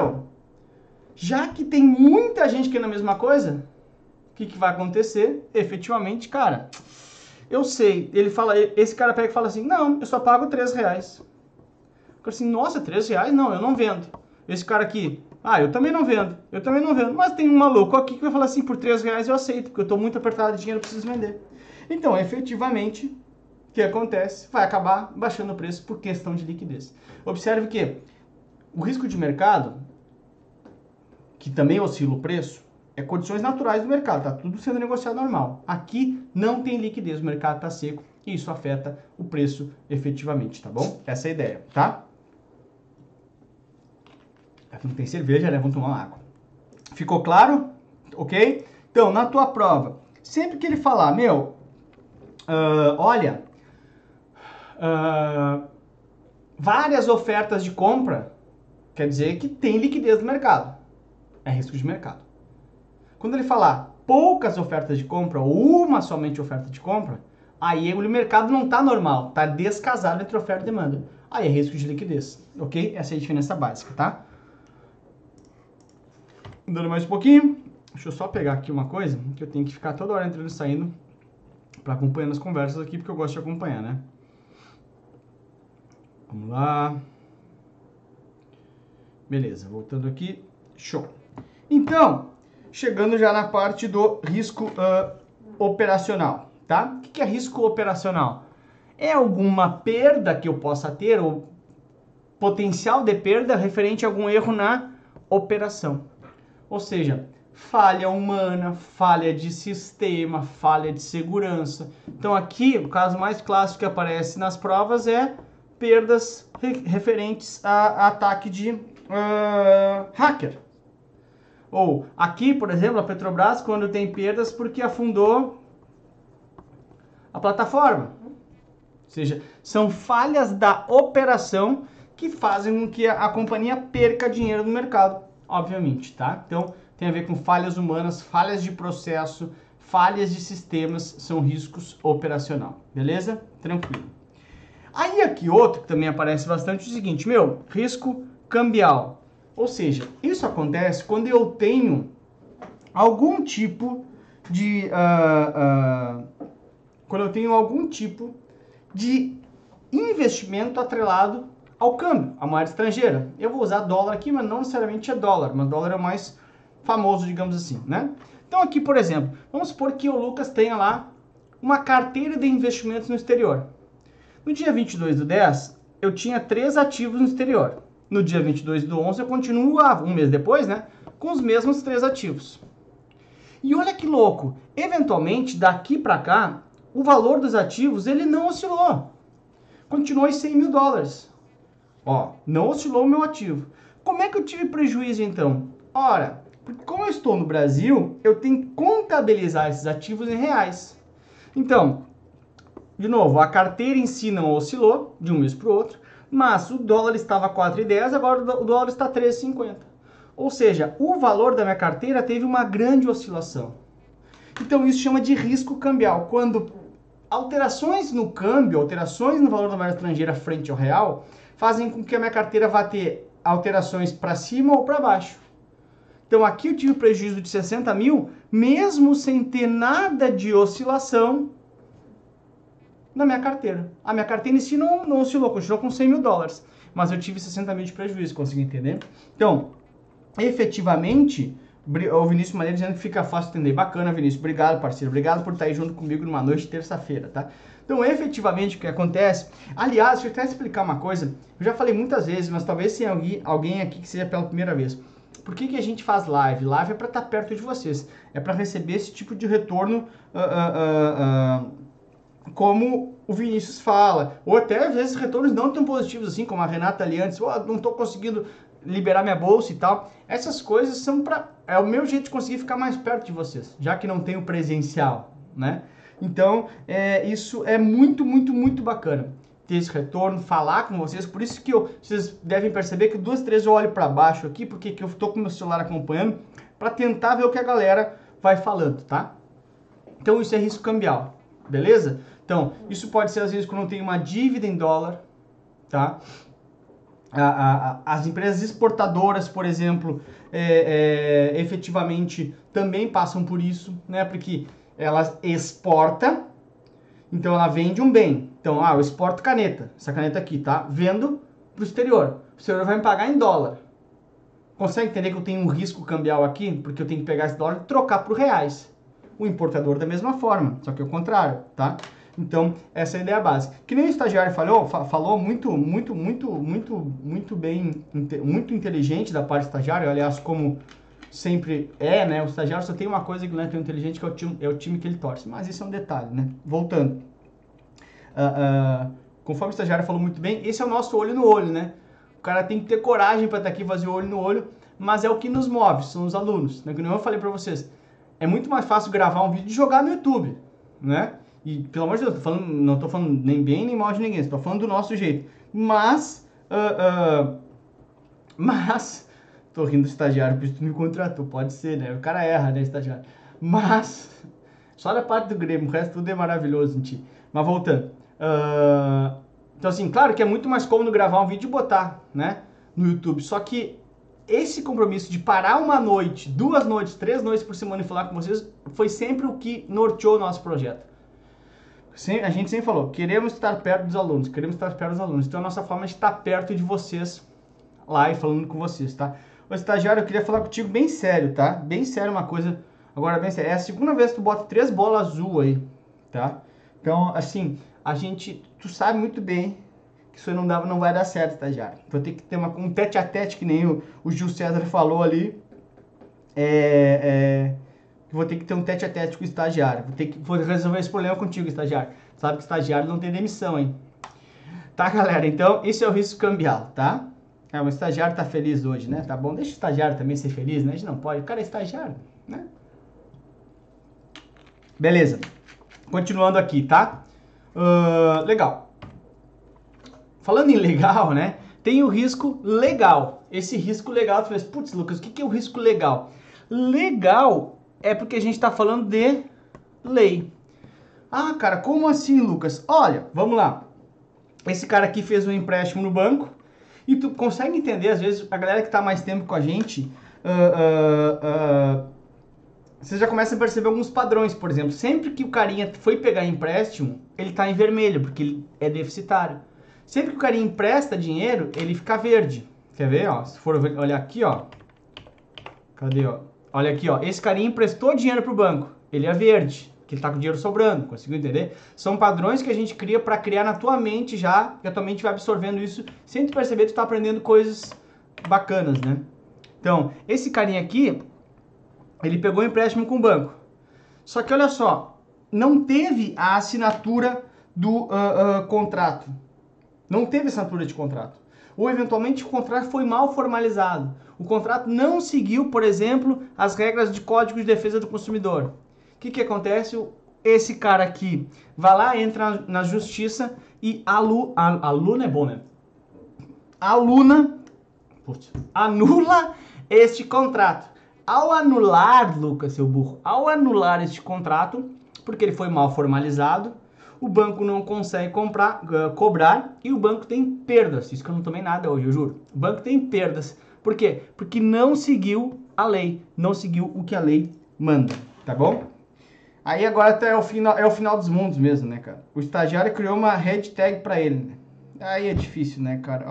Já que tem muita gente querendo a mesma coisa, o que vai acontecer? Efetivamente, cara, eu sei, esse cara pega e fala assim, não, eu só pago 3 reais. Eu falo assim, nossa, 3 reais? Não, eu não vendo. Esse cara aqui, eu também não vendo, mas tem um maluco aqui que vai falar assim, por 3 reais eu aceito, porque eu tô muito apertado de dinheiro, eu preciso vender. Então, efetivamente, o que acontece? Vai acabar baixando o preço por questão de liquidez. Observe que o risco de mercado, que também oscila o preço, é condições naturais do mercado, tá tudo sendo negociado normal. Aqui não tem liquidez, o mercado tá seco e isso afeta o preço efetivamente, tá bom? Essa é a ideia, tá? Aqui não tem cerveja, né? Vamos tomar uma água. Ficou claro? Ok? Então, na tua prova, sempre que ele falar, olha, várias ofertas de compra, quer dizer que tem liquidez no mercado. É risco de mercado. Quando ele falar poucas ofertas de compra, ou uma somente oferta de compra, aí o mercado não está normal, está descasado entre oferta e demanda. Aí é risco de liquidez, ok? Essa é a diferença básica, tá? Dando mais um pouquinho, deixa eu só pegar aqui uma coisa, que eu tenho que ficar toda hora entrando e saindo para acompanhando as conversas aqui, porque eu gosto de acompanhar, né? Vamos lá. Beleza, voltando aqui. Show. Então, chegando já na parte do risco operacional, tá? O que é risco operacional? É alguma perda que eu possa ter, ou potencial de perda referente a algum erro na operação. Ou seja, falha humana, falha de sistema, falha de segurança. Então aqui, o caso mais clássico que aparece nas provas é perdas referentes a ataque de hacker. Ou aqui, por exemplo, a Petrobras, quando tem perdas porque afundou a plataforma. Ou seja, são falhas da operação que fazem com que a companhia perca dinheiro no mercado, obviamente, tá? Então, tem a ver com falhas humanas, falhas de processo, falhas de sistemas, são riscos operacional, beleza? Tranquilo. Aí aqui outro que também aparece bastante é o seguinte, risco cambial. Ou seja, isso acontece quando eu tenho algum tipo de investimento atrelado ao câmbio, a moeda estrangeira. Eu vou usar dólar aqui, mas não necessariamente é dólar, mas dólar é o mais famoso, digamos assim, né? Então aqui, por exemplo, vamos supor que o Lucas tenha lá uma carteira de investimentos no exterior. No dia 22/10, eu tinha 3 ativos no exterior. No dia 22/11, eu continuava, um mês depois, né, com os mesmos 3 ativos. E olha que louco, eventualmente, daqui para cá, o valor dos ativos, ele não oscilou. Continuou em 100 mil dólares. Ó, não oscilou o meu ativo. Como é que eu tive prejuízo, então? Ora, porque como eu estou no Brasil, eu tenho que contabilizar esses ativos em reais. Então, de novo, a carteira em si não oscilou de um mês para o outro, mas o dólar estava 4,10, agora o dólar está 3,50. Ou seja, o valor da minha carteira teve uma grande oscilação. Então isso chama de risco cambial. Quando alterações no câmbio, alterações no valor da moeda estrangeira frente ao real, fazem com que a minha carteira vá ter alterações para cima ou para baixo. Então aqui eu tive prejuízo de 60 mil, mesmo sem ter nada de oscilação na minha carteira. A minha carteira em si não oscilou, continuou com 100 mil dólares. Mas eu tive 60 mil de prejuízo, consegui entender? Então, efetivamente, o Vinícius Maneiro dizendo que fica fácil entender. Bacana, Vinícius. Obrigado, parceiro. Obrigado por estar aí junto comigo numa noite de terça-feira, tá? Então, efetivamente, o que acontece... Aliás, deixa eu até explicar uma coisa. Eu já falei muitas vezes, mas talvez tenha alguém aqui que seja pela primeira vez. Por que a gente faz live? Live é para estar perto de vocês. É para receber esse tipo de retorno como o Vinícius fala. Ou até, às vezes, retornos não tão positivos assim, como a Renata ali antes. Oh, não estou conseguindo liberar minha bolsa e tal. Essas coisas são é o meu jeito de conseguir ficar mais perto de vocês, já que não tenho presencial, né? Então, isso é muito, muito, muito bacana. Ter esse retorno, falar com vocês. Por isso que vocês devem perceber que 2, 3 eu olho para baixo aqui, porque eu estou com o meu celular acompanhando, para tentar ver o que a galera vai falando, tá? Então, isso é risco cambial, beleza? Então, isso pode ser às vezes quando eu tenho uma dívida em dólar, tá? As empresas exportadoras, por exemplo, efetivamente também passam por isso, né? Porque elas exportam, então ela vende um bem. Então, eu exporto caneta, essa caneta aqui, tá? Vendo para o exterior. O exterior vai me pagar em dólar. Consegue entender que eu tenho um risco cambial aqui? Porque eu tenho que pegar esse dólar e trocar por reais. O importador da mesma forma, só que é o contrário, tá? Então, essa é a ideia básica. Que nem o estagiário falou muito bem, muito inteligente da parte do estagiário, aliás, como sempre né? O estagiário só tem uma coisa que não é tão inteligente, que é o time que ele torce. Mas isso é um detalhe, né? Voltando. Conforme o estagiário falou muito bem, esse é o nosso olho no olho, né? O cara tem que ter coragem para estar aqui e fazer olho no olho, mas é o que nos move, são os alunos. Né? Como eu falei para vocês, é muito mais fácil gravar um vídeo e jogar no YouTube, né? E, pelo amor de Deus, não estou falando nem bem nem mal de ninguém, estou falando do nosso jeito. Mas, tô rindo do estagiário, porque tu me contratou, pode ser, né? O cara erra, né, estagiário? Mas, só da parte do Grêmio, o resto tudo é maravilhoso em ti. Mas voltando. Então, assim, claro que é muito mais cômodo gravar um vídeo e botar, né, no YouTube. Só que esse compromisso de parar uma noite, 2 noites, 3 noites por semana e falar com vocês, foi sempre o que norteou o nosso projeto. A gente sempre falou, queremos estar perto dos alunos, Então, a nossa forma é de estar perto de vocês lá e falando com vocês, tá? Ô, estagiário, eu queria falar contigo bem sério, tá? Bem sério uma coisa, agora bem sério. É a segunda vez que tu bota 3 bolas azul aí, tá? Então, assim, tu sabe muito bem que isso aí não vai dar certo, estagiário. Vou ter que ter um tete-a-tete, que nem o Gil César falou ali. Vou ter que ter um tete-a-tete com o estagiário. Vou resolver esse problema contigo, estagiário. Sabe que estagiário não tem demissão, hein? Tá, galera? Então, isso é o risco cambial, tá? O estagiário tá feliz hoje, né? Tá bom, deixa o estagiário também ser feliz, né? A gente não pode. O cara é estagiário, né? Beleza. Continuando aqui, tá? Legal. Falando em legal, né? Tem o risco legal. Esse risco legal, tu fala, putz, Lucas, o que é o risco legal? Legal é porque a gente está falando de lei. Ah, cara, como assim, Lucas? Olha, vamos lá. esse cara aqui fez um empréstimo no banco e tu consegue entender, às vezes, a galera que está mais tempo com a gente, você já começa a perceber alguns padrões. Por exemplo, sempre que o carinha foi pegar empréstimo, ele está em vermelho, porque ele é deficitário. Sempre que o carinha empresta dinheiro, ele fica verde. Quer ver, ó? Se for olhar aqui, ó. Cadê, ó? Olha aqui, ó. Esse carinha emprestou dinheiro pro banco. Ele é verde, que ele tá com dinheiro sobrando. Conseguiu entender? São padrões que a gente cria para criar na tua mente já, que a tua mente vai absorvendo isso. Sem tu perceber, tu tá aprendendo coisas bacanas, né? Então, esse carinha aqui, ele pegou um empréstimo com o banco. Só que olha só, não teve a assinatura do contrato. Não teve assinatura de contrato. Ou eventualmente o contrato foi mal formalizado. O contrato não seguiu, por exemplo, as regras de Código de Defesa do Consumidor. O que acontece? Esse cara aqui vai lá, entra na justiça e aluna é bom, né? Anula este contrato. Ao anular, Lucas, seu burro, ao anular este contrato, porque ele foi mal formalizado, o banco não consegue cobrar e o banco tem perdas. Isso que eu não tomei nada hoje, eu juro. O banco tem perdas. Por quê? Porque não seguiu a lei, não seguiu o que a lei manda, tá bom? Aí agora até é o final dos mundos mesmo, né, cara? O estagiário criou uma hashtag pra ele, né? Aí é difícil, né, cara?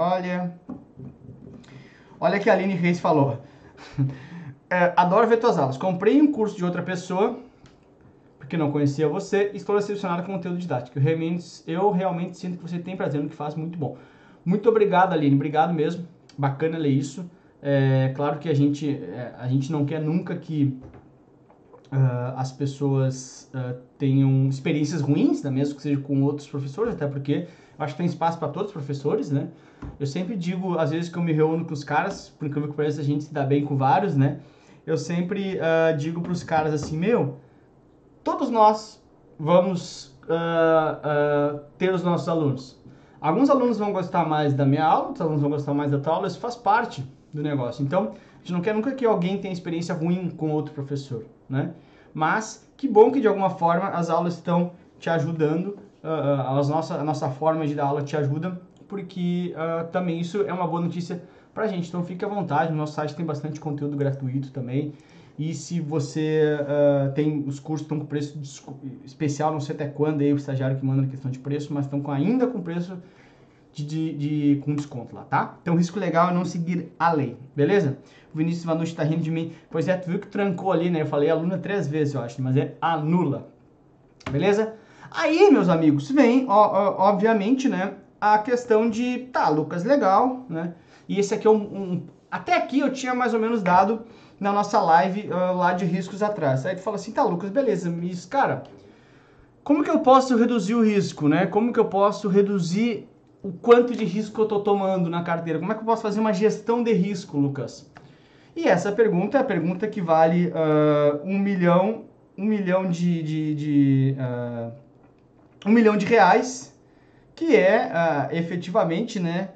Olha que a Aline Reis falou. Adoro ver tuas aulas. Comprei um curso de outra pessoa, porque não conhecia você, e estou decepcionado com o conteúdo didático. Eu realmente sinto que você tem prazer no que faz, muito bom. Muito obrigado, Aline. Obrigado mesmo. Bacana ler isso. Claro que a gente não quer nunca que as pessoas tenham experiências ruins, né, mesmo que seja com outros professores, até porque eu acho que tem espaço para todos os professores, né? Eu sempre digo, às vezes que eu me reúno com os caras, por incrível que pareça, a gente se dá bem com vários, né? Eu sempre digo para os caras assim, todos nós vamos ter os nossos alunos. Alguns alunos vão gostar mais da minha aula, outros alunos vão gostar mais da tua aula, isso faz parte do negócio. Então, a gente não quer nunca que alguém tenha experiência ruim com outro professor, né? Mas, que bom que de alguma forma as aulas estão te ajudando, a nossa forma de dar aula te ajuda, porque também isso é uma boa notícia pra gente. Então, fique à vontade, no nosso site tem bastante conteúdo gratuito também. E se você tem os cursos estão com preço especial, não sei até quando aí o estagiário que manda na questão de preço, mas estão ainda com preço com desconto lá, tá? Então, o risco legal é não seguir a lei, beleza? O Vinícius Vanucci tá rindo de mim. Pois é, tu viu que trancou ali, né? Eu falei aluna 3 vezes, eu acho, mas é anula, beleza? Aí, meus amigos, vem, obviamente, né, a questão de, tá, Lucas, legal, né? E esse aqui é até aqui eu tinha mais ou menos dado na nossa live lá de riscos atrás. Aí tu fala assim, tá, Lucas, beleza, mas, cara, como que eu posso reduzir o risco, né? Como que eu posso reduzir o quanto de risco eu tô tomando na carteira? Como é que eu posso fazer uma gestão de risco, Lucas? E essa pergunta é a pergunta que vale 1 milhão de reais, que é efetivamente, né,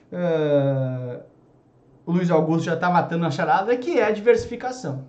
o Luiz Augusto já está matando a charada, que é a diversificação.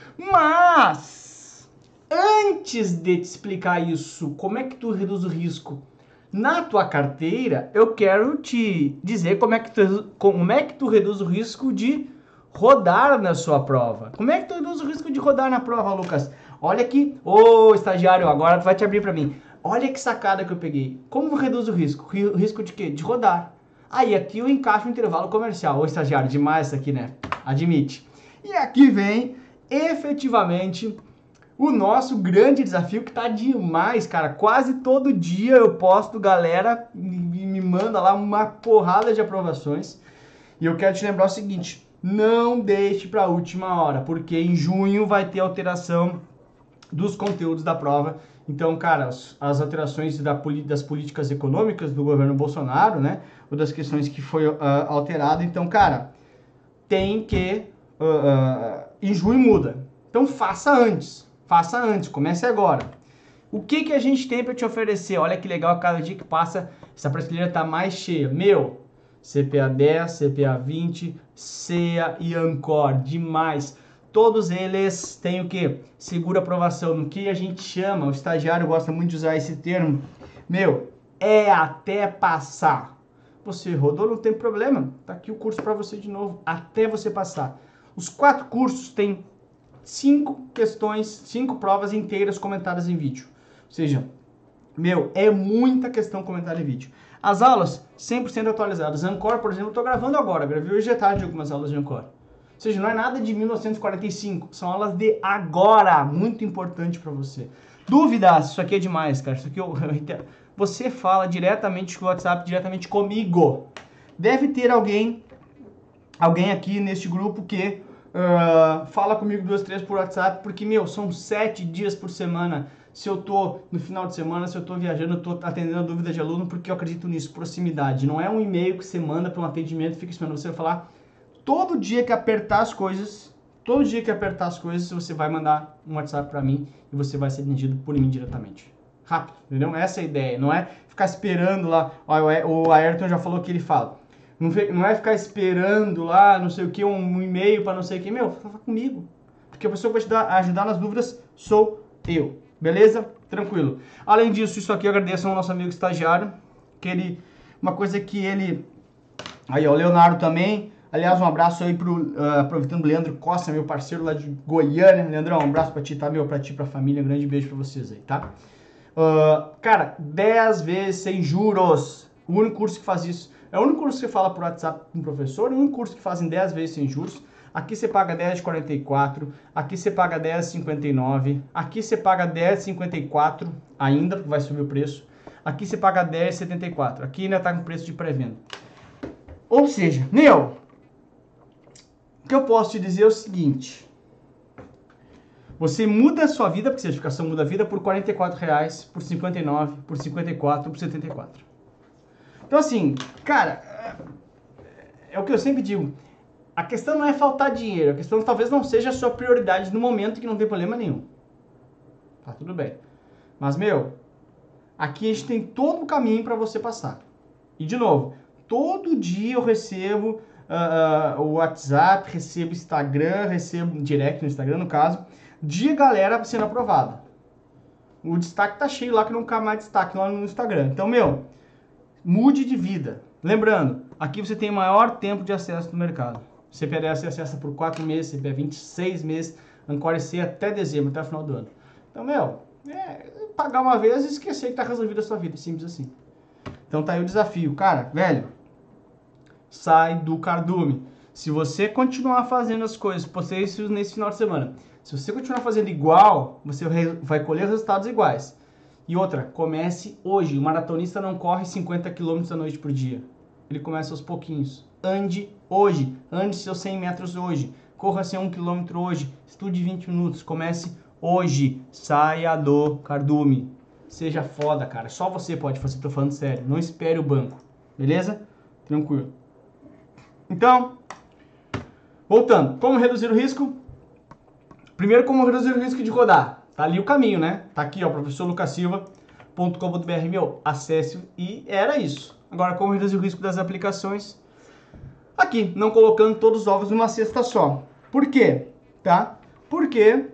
Mas, antes de te explicar isso, como é que tu reduz o risco na tua carteira, eu quero te dizer como é que tu reduz o risco de rodar na sua prova. Como é que tu reduz o risco de rodar na prova, Lucas? Olha aqui, estagiário, agora tu vai te abrir para mim. Olha que sacada que eu peguei. Como reduz o risco? O risco de quê? De rodar. Aí aqui eu encaixo o intervalo comercial. Estagiário, demais isso aqui, né? Admite. E aqui vem, efetivamente, o nosso grande desafio, que tá demais, cara. Quase todo dia eu posto, galera, me manda lá uma porrada de aprovações. E eu quero te lembrar o seguinte, não deixe para a última hora, porque em junho vai ter alteração dos conteúdos da prova. Então, cara, as alterações das políticas econômicas do governo Bolsonaro, né? Ou das questões que foi alterado. Então, cara, tem que... em junho muda. Então, faça antes, comece agora. O que a gente tem para te oferecer? Olha que legal, cada dia que passa, essa prateleira tá mais cheia. CPA 10, CPA 20, CEA e Ancor, demais. Todos eles têm o quê? Segura aprovação. No que a gente chama, o estagiário gosta muito de usar esse termo. é até passar. Você rodou, não tem problema. Tá aqui o curso para você de novo, até você passar. Os 4 cursos têm 5 questões, 5 provas inteiras comentadas em vídeo. Ou seja, meu, é muita questão comentada em vídeo. As aulas 100% atualizadas. Ancor, por exemplo, eu tô gravando agora. Gravei hoje à tarde algumas aulas de Ancor. Ou seja, não é nada de 1945. São aulas de agora. Muito importante para você. Dúvidas? Isso aqui é demais, cara. Isso aqui você fala diretamente com o WhatsApp, diretamente comigo. Deve ter alguém aqui neste grupo que fala comigo 2, 3 por WhatsApp, porque, meu, são 7 dias por semana. Se eu tô no final de semana, se eu tô viajando, eu tô atendendo a dúvida de aluno, porque eu acredito nisso, proximidade. Não é um e-mail que você manda para um atendimento e fica esperando você falar. Todo dia que apertar as coisas, você vai mandar um WhatsApp para mim e você vai ser atendido por mim diretamente. Rápido, entendeu? Essa é a ideia, não é ficar esperando lá. O Ayrton já falou que ele fala. Não é ficar esperando lá, não sei o que, um e-mail para não sei o que. Meu, fala comigo. Porque a pessoa que vai te ajudar nas dúvidas sou eu. Beleza? Tranquilo. Além disso, isso aqui eu agradeço ao nosso amigo estagiário. Uma coisa que ele... Aí, ó, o Leonardo também. Aliás, um abraço aí aproveitando o Leandro Costa, meu parceiro lá de Goiânia. Leandrão, um abraço pra ti, tá? Meu, pra ti, pra família. Um grande beijo pra vocês aí, tá? Cara, 10 vezes sem juros. O único curso que faz isso. É o único curso que fala por WhatsApp com o professor. E o único curso que faz em 10 vezes sem juros. Aqui você paga 10,44. Aqui você paga 10,59. Aqui você paga 10,54 ainda, porque vai subir o preço. Aqui você paga 10,74. Aqui ainda tá com preço de pré-venda. Ou seja, meu, o que eu posso te dizer é o seguinte. Você muda a sua vida, porque certificação muda a vida, por R$44, por R$59, por R$54, por R$74. Então assim, cara, é o que eu sempre digo. A questão não é faltar dinheiro, a questão talvez não seja a sua prioridade no momento, que não tem problema nenhum. Tá tudo bem. Mas, meu, aqui a gente tem todo o caminho para você passar. E, de novo, todo dia eu recebo o WhatsApp, recebo Instagram, recebo direct no Instagram, no caso, de galera sendo aprovada. O destaque tá cheio lá, que não cabe mais destaque lá no Instagram. Então, meu, mude de vida. Lembrando, aqui você tem maior tempo de acesso no mercado. CPLS você acessa por 4 meses, CPE 26 meses, Ancor EC até dezembro, até o final do ano. Então, meu, pagar uma vez e esquecer que tá resolvido a sua vida, simples assim. Então tá aí o desafio. Cara, velho, sai do cardume. Se você continuar fazendo as coisas, postei isso nesse final de semana, se você continuar fazendo igual, você vai colher resultados iguais. E outra, comece hoje. O maratonista não corre 50 km à noite por dia. Ele começa aos pouquinhos. Ande hoje. Ande seus 100 metros hoje. Corra seu 1 km hoje. Estude 20 minutos. Comece hoje. Saia do cardume. Seja foda, cara. Só você pode fazer. Tô falando sério. Não espere o banco. Beleza? Tranquilo. Então, voltando. Como reduzir o risco? Primeiro, como reduzir o risco de rodar. Tá ali o caminho, né? Tá aqui, ó, professorlucasilva.com.br, meu, acesse e era isso. Agora, como reduzir o risco das aplicações? Aqui, não colocando todos os ovos numa cesta só. Por quê? Tá? Porque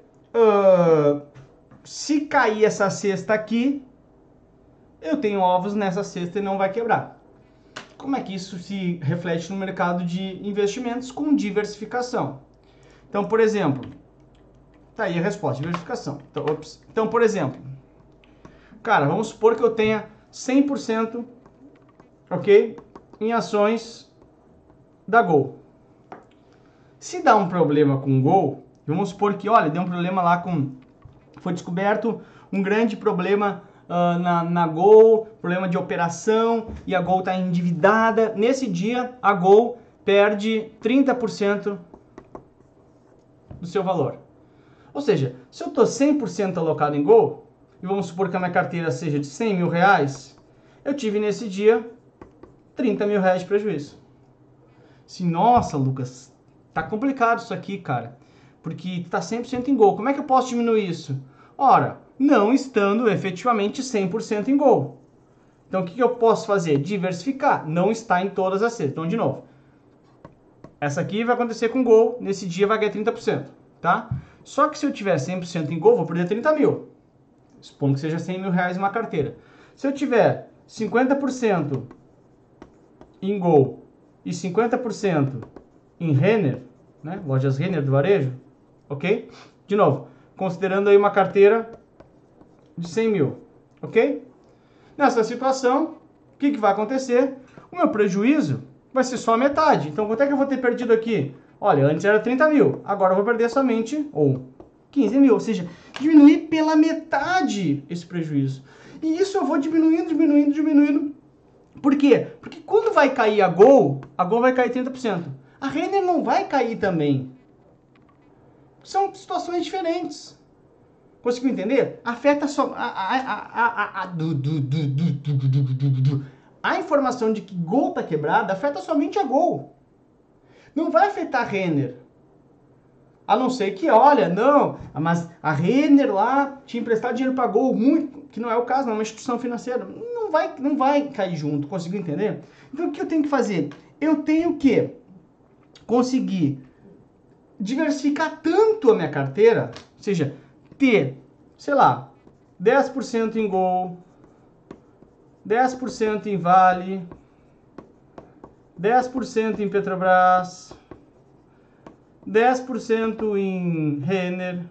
se cair essa cesta aqui, eu tenho ovos nessa cesta e não vai quebrar. Como é que isso se reflete no mercado de investimentos com diversificação? Então, por exemplo, tá aí a resposta, diversificação. Então, por exemplo, cara, vamos supor que eu tenha 100%, ok, em ações da Gol. Se dá um problema com Gol, vamos supor que, olha, deu um problema lá foi descoberto um grande problema na Gol, problema de operação, e a Gol está endividada. Nesse dia, a Gol perde 30% do seu valor. Ou seja, se eu estou 100% alocado em Gol, e vamos supor que a minha carteira seja de 100 mil reais, eu tive nesse dia 30 mil reais de prejuízo. Assim, nossa, Lucas, tá complicado isso aqui, cara, porque tá 100% em Gol. Como é que eu posso diminuir isso? Ora, não estando efetivamente 100% em Gol. Então, o que eu posso fazer? Diversificar. Não está em todas as cestas. Então, de novo, essa aqui vai acontecer com Gol, nesse dia vai ganhar 30%, tá? Só que se eu tiver 100% em Gol, vou perder 30 mil. Supondo que seja 100 mil reais uma carteira. Se eu tiver 50% em Gol e 50% em Renner, né? Lojas Renner do varejo, ok? De novo, considerando aí uma carteira de 100 mil, ok? Nessa situação, o que vai acontecer? O meu prejuízo vai ser só a metade. Então, quanto é que eu vou ter perdido aqui? Olha, antes era 30 mil, agora eu vou perder somente 15 mil, ou seja, diminuir pela metade esse prejuízo. E isso eu vou diminuindo. Por quê? Porque quando vai cair a Gol vai cair 30%. A Renner não vai cair também. São situações diferentes. Conseguiu entender? Afeta só a informação de que Gol está quebrada afeta somente a Gol. Não vai afetar a Renner. A não ser que, olha, não, mas a Renner lá tinha emprestado dinheiro para Gol, muito, que não é o caso, não é uma instituição financeira. Não vai cair junto, conseguiu entender? Então o que eu tenho que fazer? Eu tenho que conseguir diversificar tanto a minha carteira, ou seja, ter, sei lá, 10% em Gol, 10% em Vale, 10% em Petrobras, 10% em Renner,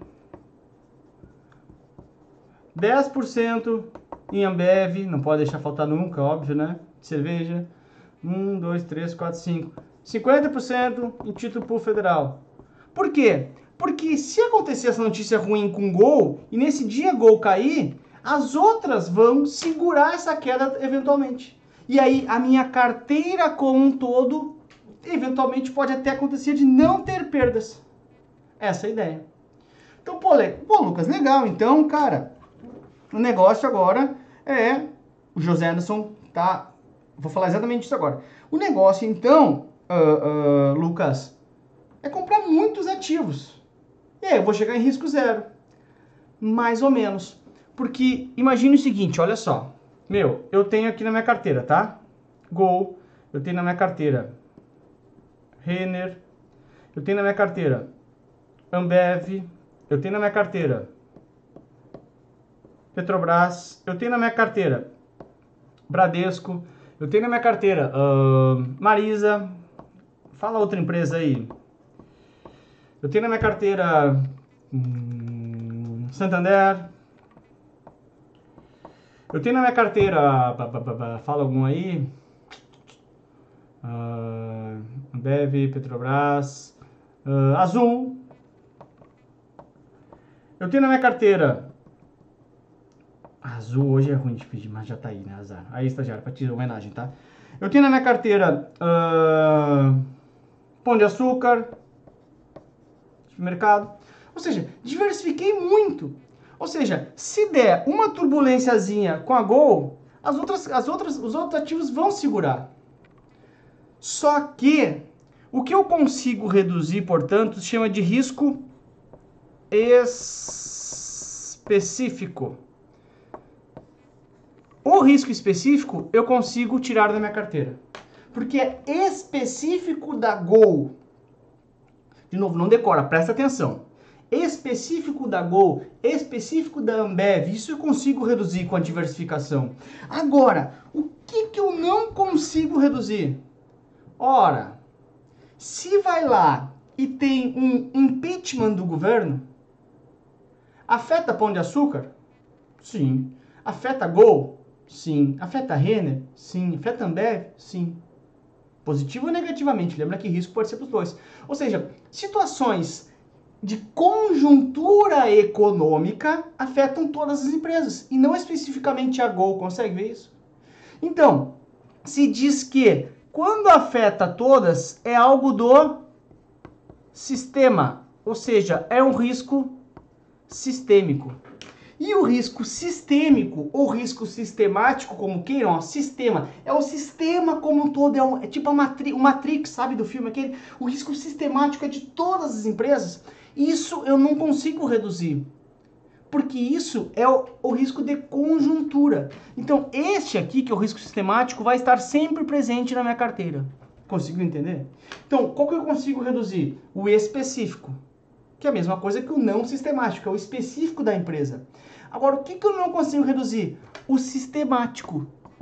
10% em Ambev, não pode deixar faltar nunca, óbvio, né? Cerveja, 1, 2, 3, 4, 5, 50% em título público federal. Por quê? Porque se acontecer essa notícia ruim com Gol, e nesse dia Gol cair, as outras vão segurar essa queda eventualmente. E aí a minha carteira como um todo, eventualmente pode até acontecer de não ter perdas. Essa é a ideia. Então, pô, Lucas, legal. Então, cara, o negócio agora é... O José Anderson tá... Vou falar exatamente isso agora. O negócio, então, Lucas, é comprar muitos ativos. E aí eu vou chegar em risco zero. Mais ou menos. Porque imagine o seguinte, olha só. Meu, eu tenho aqui na minha carteira, tá? Gol. Eu tenho na minha carteira Renner. Eu tenho na minha carteira Ambev. Eu tenho na minha carteira Petrobras. Eu tenho na minha carteira Bradesco. Eu tenho na minha carteira Marisa. Fala outra empresa aí. Eu tenho na minha carteira Santander. Eu tenho na minha carteira... Fala algum aí. Ambev, Petrobras, Azul. Eu tenho na minha carteira... Azul hoje é ruim de pedir, mas já tá aí, né? Azar. Aí, estagiário, pra te homenagem, tá? Eu tenho na minha carteira Pão de Açúcar, supermercado. Ou seja, diversifiquei muito. Ou seja, se der uma turbulênciazinha com a Gol, os outros ativos vão segurar. Só que o que eu consigo reduzir, portanto, se chama de risco específico. O risco específico eu consigo tirar da minha carteira. Porque é específico da Gol. De novo, não decora, presta atenção. Específico da Gol, específico da Ambev, isso eu consigo reduzir com a diversificação. Agora, o que eu não consigo reduzir? Ora, se vai lá e tem um impeachment do governo, afeta Pão de Açúcar? Sim. Afeta Gol? Sim. Afeta Renner? Sim. Afeta Ambev? Sim. Positivo ou negativamente? Lembra que risco pode ser para os dois. Ou seja, situações de conjuntura econômica afetam todas as empresas e não especificamente a Gol. Consegue ver isso? Então, se diz que quando afeta todas é algo do sistema, ou seja, é um risco sistêmico. E o risco sistêmico, ou risco sistemático, como queiram, sistema, é o sistema como um todo, é tipo o Matrix, sabe, do filme aquele? O risco sistemático é de todas as empresas. Isso eu não consigo reduzir, porque isso é o risco de conjuntura. Então, este aqui, que é o risco sistemático, vai estar sempre presente na minha carteira. Conseguiu entender? Então, qual que eu consigo reduzir? O específico, que é a mesma coisa que o não sistemático, é o específico da empresa. Agora, o que eu não consigo reduzir? O sistemático,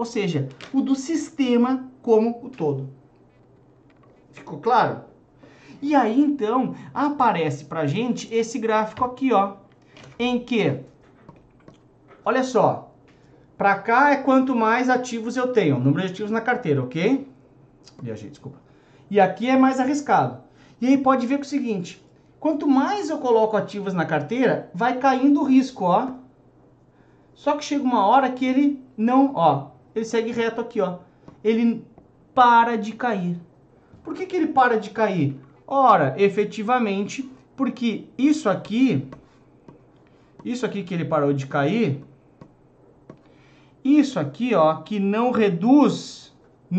ou seja, o do sistema como o todo. Ficou claro? E aí, então, aparece pra gente esse gráfico aqui, ó, em que, olha só, pra cá é quanto mais ativos eu tenho, número de ativos na carteira, ok? Viajei, desculpa. E aqui é mais arriscado. E aí pode ver que é o seguinte, quanto mais eu coloco ativos na carteira, vai caindo o risco, ó. Só que chega uma hora que ele não, ó, ele segue reto aqui, ó. Ele para de cair. Por que ele para de cair? Ora, efetivamente, porque isso aqui que ele parou de cair, isso aqui, ó, que não reduz,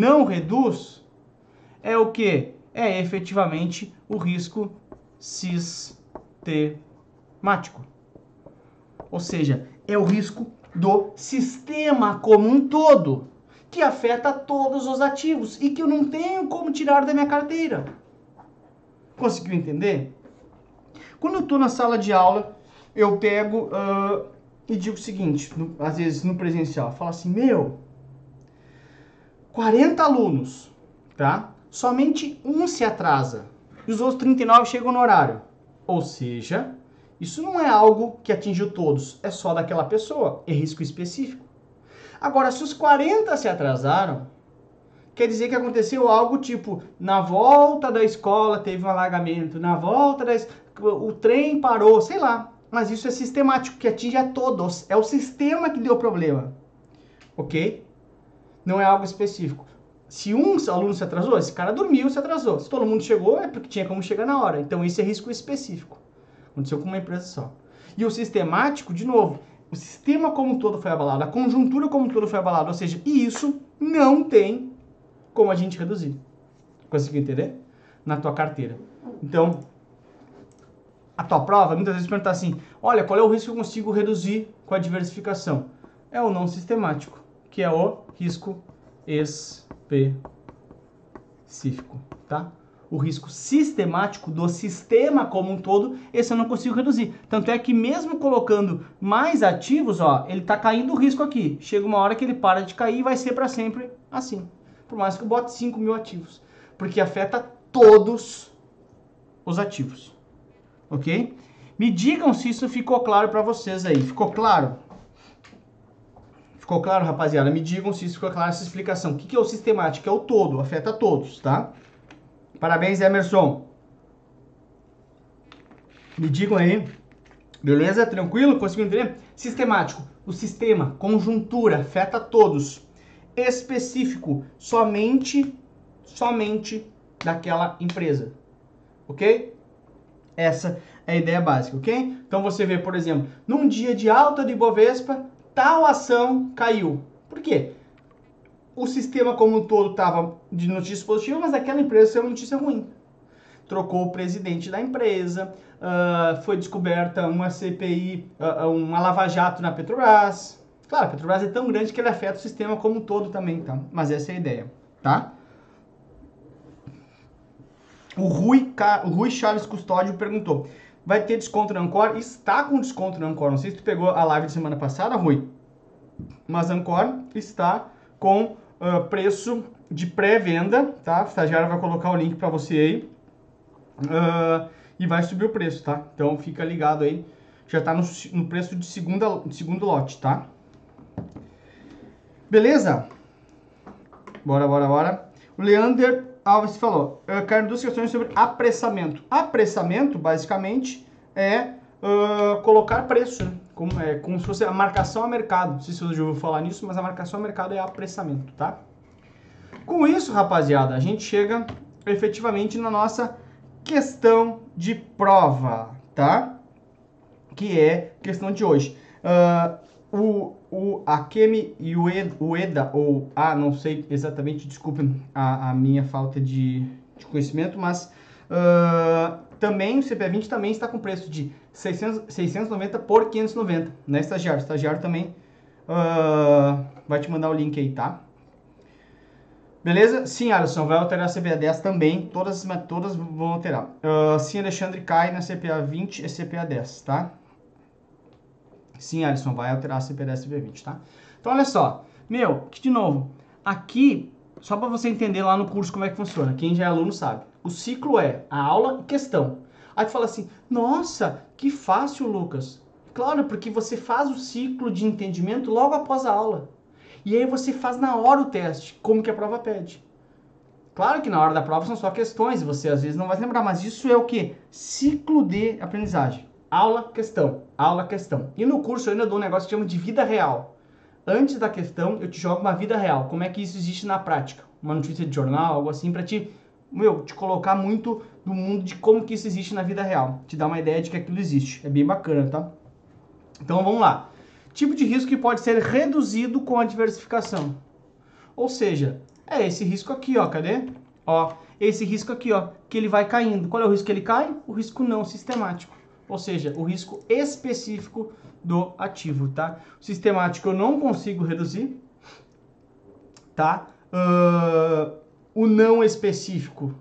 é o que? É efetivamente o risco sistemático. Ou seja, é o risco do sistema como um todo, que afeta todos os ativos e que eu não tenho como tirar da minha carteira. Conseguiu entender? Quando eu estou na sala de aula, eu pego e digo o seguinte, às vezes no presencial, eu falo assim, 40 alunos, tá? Somente um se atrasa e os outros 39 chegam no horário. Ou seja, isso não é algo que atingiu todos, é só daquela pessoa, é risco específico. Agora, se os 40 se atrasaram, quer dizer que aconteceu algo tipo, na volta da escola teve um alagamento, na volta o trem parou, sei lá. Mas isso é sistemático, que atinge a todos. É o sistema que deu problema. Ok? Não é algo específico. Se um aluno se atrasou, esse cara dormiu, se atrasou. Se todo mundo chegou, é porque tinha como chegar na hora. Então isso é risco específico. Aconteceu com uma empresa só. E o sistemático, de novo, o sistema como um todo foi abalado, a conjuntura como um todo foi abalada, ou seja, e isso não tem como a gente reduzir. Conseguiu entender? Na tua carteira. Então, a tua prova, muitas vezes pergunta assim, olha, qual é o risco que eu consigo reduzir com a diversificação? É o não sistemático, que é o risco específico, tá? O risco sistemático do sistema como um todo, esse eu não consigo reduzir. Tanto é que mesmo colocando mais ativos, ó, ele tá caindo o risco aqui. Chega uma hora que ele para de cair e vai ser para sempre assim. Por mais que eu bote 5 mil ativos. Porque afeta todos os ativos. Ok? Me digam se isso ficou claro para vocês aí. Ficou claro? Ficou claro, rapaziada? Me digam se isso ficou claro essa explicação. O que é o sistemático? É o todo, afeta todos, tá? Parabéns, Emerson. Me digam aí. Beleza? Tranquilo? Conseguiu entender? Sistemático. O sistema, conjuntura, afeta todos. Específico, somente daquela empresa. Ok? Essa é a ideia básica, ok? Então você vê, por exemplo, num dia de alta de Ibovespa, tal ação caiu. Por quê? O sistema como um todo estava de notícia positiva, mas aquela empresa saiu uma notícia ruim. Trocou o presidente da empresa, foi descoberta uma CPI, uma lava-jato na Petrobras. Claro, a Petrobras é tão grande que ele afeta o sistema como um todo também, tá? Mas essa é a ideia, tá? O Rui Charles Custódio perguntou, vai ter desconto na Ancor? Está com desconto na Ancor. Não sei se tu pegou a live de semana passada, Rui. Mas a Ancor está com preço de pré-venda, tá? O estagiário vai colocar o link para você aí. E vai subir o preço, tá? Então fica ligado aí. Já tá no preço de segundo lote, tá? Beleza? Bora. O Leander Alves falou, eu quero 2 questões sobre apressamento. Apressamento, basicamente, é colocar preço, né? Como se fosse a marcação a mercado. Não sei se você já ouviu falar nisso, mas a marcação a mercado é apressamento, tá? Com isso, rapaziada, a gente chega efetivamente na nossa questão de prova, tá? Que é a questão de hoje. O Akemi Ueda, ou não sei exatamente, desculpem a minha falta de conhecimento, mas também o CPA20 também está com preço de 690 por 590, né, estagiário? O estagiário também vai te mandar o link aí, tá? Beleza? Sim, Alisson, vai alterar a CPA 10 também, todas vão alterar. Sim, Alexandre, cai na CPA 20 e CPA 10, tá? Sim, Alisson, vai alterar a CPA 10 e CPA 20, tá? Então, olha só, Meu, que de novo, aqui, só para você entender lá no curso como é que funciona, quem já é aluno sabe. O ciclo é a aula e questão. Aí tu fala assim, nossa, que fácil, Lucas. Claro, porque você faz o ciclo de entendimento logo após a aula. E aí você faz na hora o teste, como que a prova pede. Claro que na hora da prova são só questões, e você às vezes não vai lembrar, mas isso é o quê? Ciclo de aprendizagem. Aula, questão, aula, questão. E no curso eu ainda dou um negócio que chama de vida real. Antes da questão, eu te jogo uma vida real. Como é que isso existe na prática? Uma notícia de jornal, algo assim, para te colocar muito no mundo de como que isso existe na vida real. Te dar uma ideia de que aquilo existe. É bem bacana, tá? Então vamos lá. Tipo de risco que pode ser reduzido com a diversificação. Ou seja, é esse risco aqui, ó, cadê? Ó, esse risco aqui, ó, que ele vai caindo. Qual é o risco que ele cai? O risco não sistemático. Ou seja, o risco específico do ativo, tá? O sistemático eu não consigo reduzir, tá? O não específico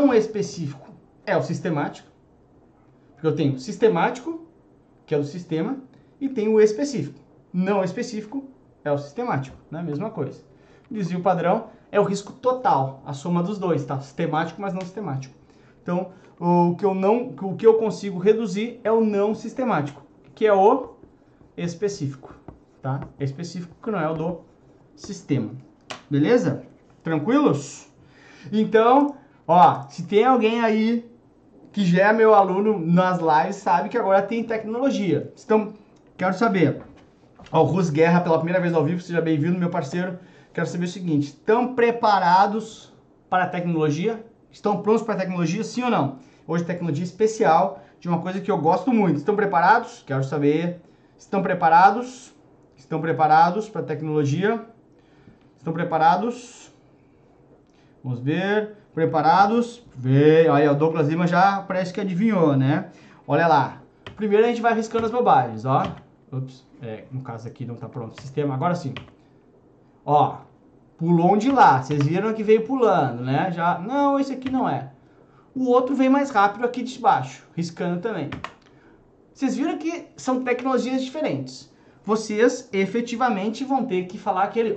é o sistemático. Porque eu tenho sistemático, que é do sistema, e tenho o específico. Não específico é o sistemático, né? Mesma coisa. Desvio padrão é o risco total, a soma dos dois, tá? Sistemático, mas não sistemático. Então, o que eu consigo reduzir é o não sistemático, que é o específico, tá? Específico que não é o do sistema. Beleza? Tranquilos? Então, ó, se tem alguém aí que já é meu aluno nas lives, sabe que agora tem tecnologia. Então, quero saber. Ó, o Rus Guerra, pela primeira vez ao vivo, seja bem-vindo, meu parceiro. Quero saber o seguinte, estão preparados para a tecnologia? Estão prontos para a tecnologia, sim ou não? Hoje, tecnologia especial de uma coisa que eu gosto muito. Estão preparados? Quero saber. Estão preparados? Estão preparados para a tecnologia? Estão preparados? Vamos ver. Preparados? Vê. Aí, o Douglas Lima já parece que adivinhou, né? Olha lá. Primeiro a gente vai riscando as bobagens, ó. Ups, no caso aqui não tá pronto o sistema. Agora sim. Ó, pulou um de lá. Vocês viram que veio pulando, né? Já, não, esse aqui não é. O outro vem mais rápido aqui de baixo, riscando também. Vocês viram que são tecnologias diferentes. Vocês efetivamente vão ter que falar aquele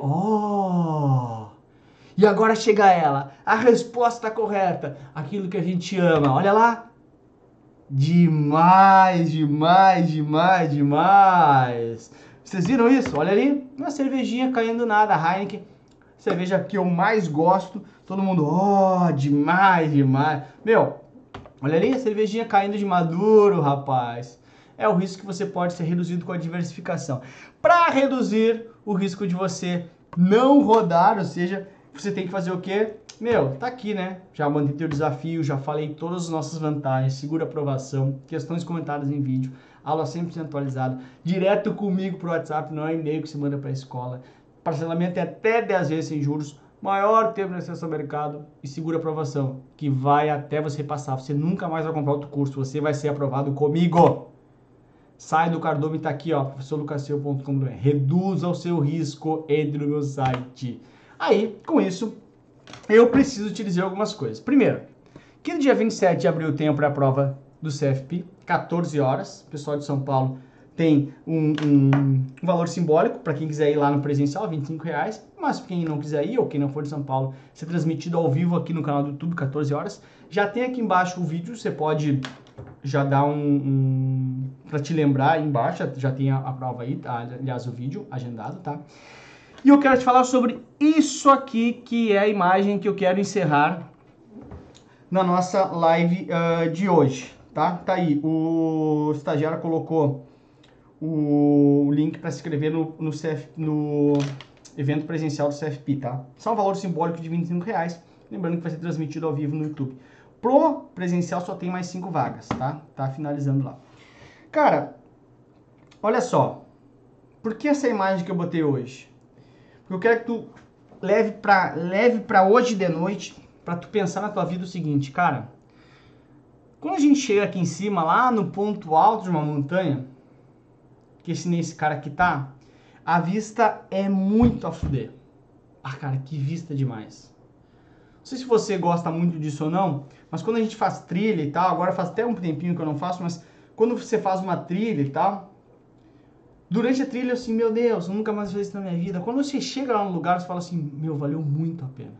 e agora chega ela, a resposta correta, aquilo que a gente ama. Olha lá. Demais, demais, demais, demais. Vocês viram isso? Olha ali, uma cervejinha caindo nada, Heineken, cerveja que eu mais gosto. Todo mundo, demais, demais. Meu, olha ali a cervejinha caindo de maduro, rapaz. É o risco que você pode ser reduzido com a diversificação. Para reduzir o risco de você não rodar, ou seja, você tem que fazer o quê? Meu, tá aqui, né? Já mandei teu desafio, já falei todas as nossas vantagens, segura aprovação, questões comentadas em vídeo, aula 100% atualizada, direto comigo pro WhatsApp, não é e-mail que você manda pra escola, parcelamento é até 10 vezes sem juros, maior tempo de acesso ao mercado e segura aprovação, que vai até você passar, você nunca mais vai comprar outro curso, você vai ser aprovado comigo. Sai do cardume, tá aqui, ó, professorlucaseu.com.br. Reduza o seu risco, entre no meu site. Aí, com isso, eu preciso te dizer algumas coisas. Primeiro, que no dia 27 de abril tem a pré-prova do CFP, 14 horas. O pessoal de São Paulo tem um valor simbólico para quem quiser ir lá no presencial, R$25. Mas quem não quiser ir, ou quem não for de São Paulo, ser transmitido ao vivo aqui no canal do YouTube, 14 horas. Já tem aqui embaixo o vídeo, você pode já dar para te lembrar aí embaixo, já tem a prova aí, tá? Aliás, o vídeo agendado, tá? E eu quero te falar sobre isso aqui, que é a imagem que eu quero encerrar na nossa live de hoje, tá? Tá aí, o estagiário colocou o link para se inscrever no evento presencial do CFP, tá? Só um valor simbólico de R$25, lembrando que vai ser transmitido ao vivo no YouTube. Pro presencial só tem mais 5 vagas, tá? Tá finalizando lá. Cara, olha só, por que essa imagem que eu botei hoje? Porque eu quero que tu leve pra hoje de noite, pra tu pensar na tua vida o seguinte, cara. Quando a gente chega aqui em cima, lá no ponto alto de uma montanha, que nesse cara aqui tá, a vista é muito a fuder. Ah, cara, que vista demais. Não sei se você gosta muito disso ou não, mas quando a gente faz trilha e tal, agora faz até um tempinho que eu não faço, mas quando você faz uma trilha e tal, Durante a trilha, assim, meu Deus, nunca mais vou fazer isso na minha vida. Quando você chega lá no lugar, você fala assim, meu, valeu muito a pena.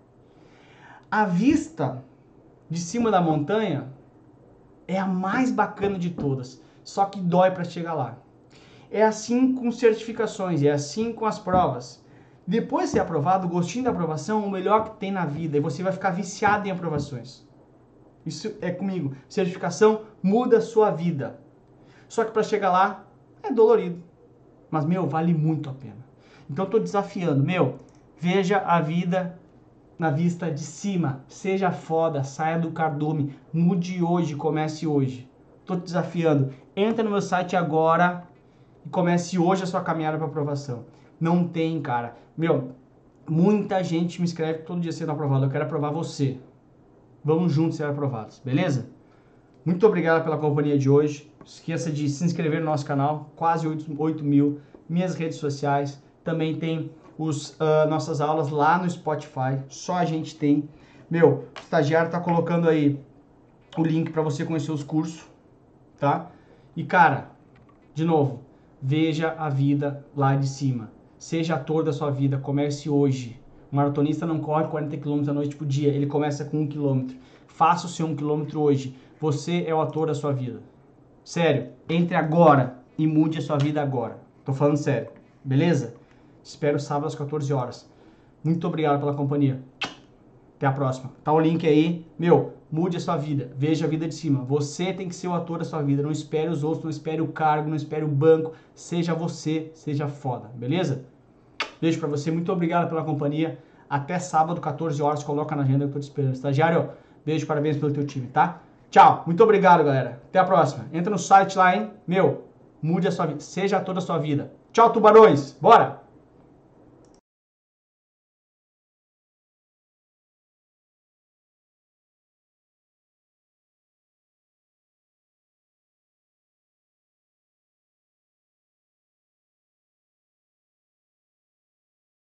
A vista de cima da montanha é a mais bacana de todas, só que dói para chegar lá. É assim com certificações, é assim com as provas. Depois de ser aprovado, o gostinho da aprovação é o melhor que tem na vida e você vai ficar viciado em aprovações. Isso é comigo. Certificação muda a sua vida. Só que para chegar lá é dolorido. Mas, meu, vale muito a pena. Então eu tô desafiando, meu, veja a vida na vista de cima. Seja foda, saia do cardume, mude hoje, comece hoje. Tô te desafiando. Entra no meu site agora e comece hoje a sua caminhada para aprovação. Não tem, cara. Meu, muita gente me escreve todo dia sendo aprovado. Eu quero aprovar você. Vamos juntos ser aprovados, beleza? Muito obrigado pela companhia de hoje. Esqueça de se inscrever no nosso canal, quase 8 mil. Minhas redes sociais. Também tem nossas aulas lá no Spotify. Só a gente tem. Meu, o estagiário tá colocando aí o link para você conhecer os cursos, tá? E, cara, de novo, veja a vida lá de cima. Seja ator da sua vida. Comece hoje. O maratonista não corre 40 km à noite por dia. Ele começa com 1 km. Faça o seu 1 km hoje. Você é o ator da sua vida. Sério, entre agora e mude a sua vida agora. Tô falando sério, beleza? Espero sábado às 14 horas. Muito obrigado pela companhia. Até a próxima. Tá o link aí. Meu, mude a sua vida. Veja a vida de cima. Você tem que ser o ator da sua vida. Não espere os outros, não espere o cargo, não espere o banco. Seja você, seja foda, beleza? Beijo pra você. Muito obrigado pela companhia. Até sábado, 14 horas. Coloca na agenda que eu tô te esperando. Estagiário, beijo, parabéns pelo teu time, tá? Tchau, muito obrigado, galera. Até a próxima. Entra no site lá, hein? Meu, mude a sua vida. Seja toda a sua vida. Tchau, tubarões. Bora!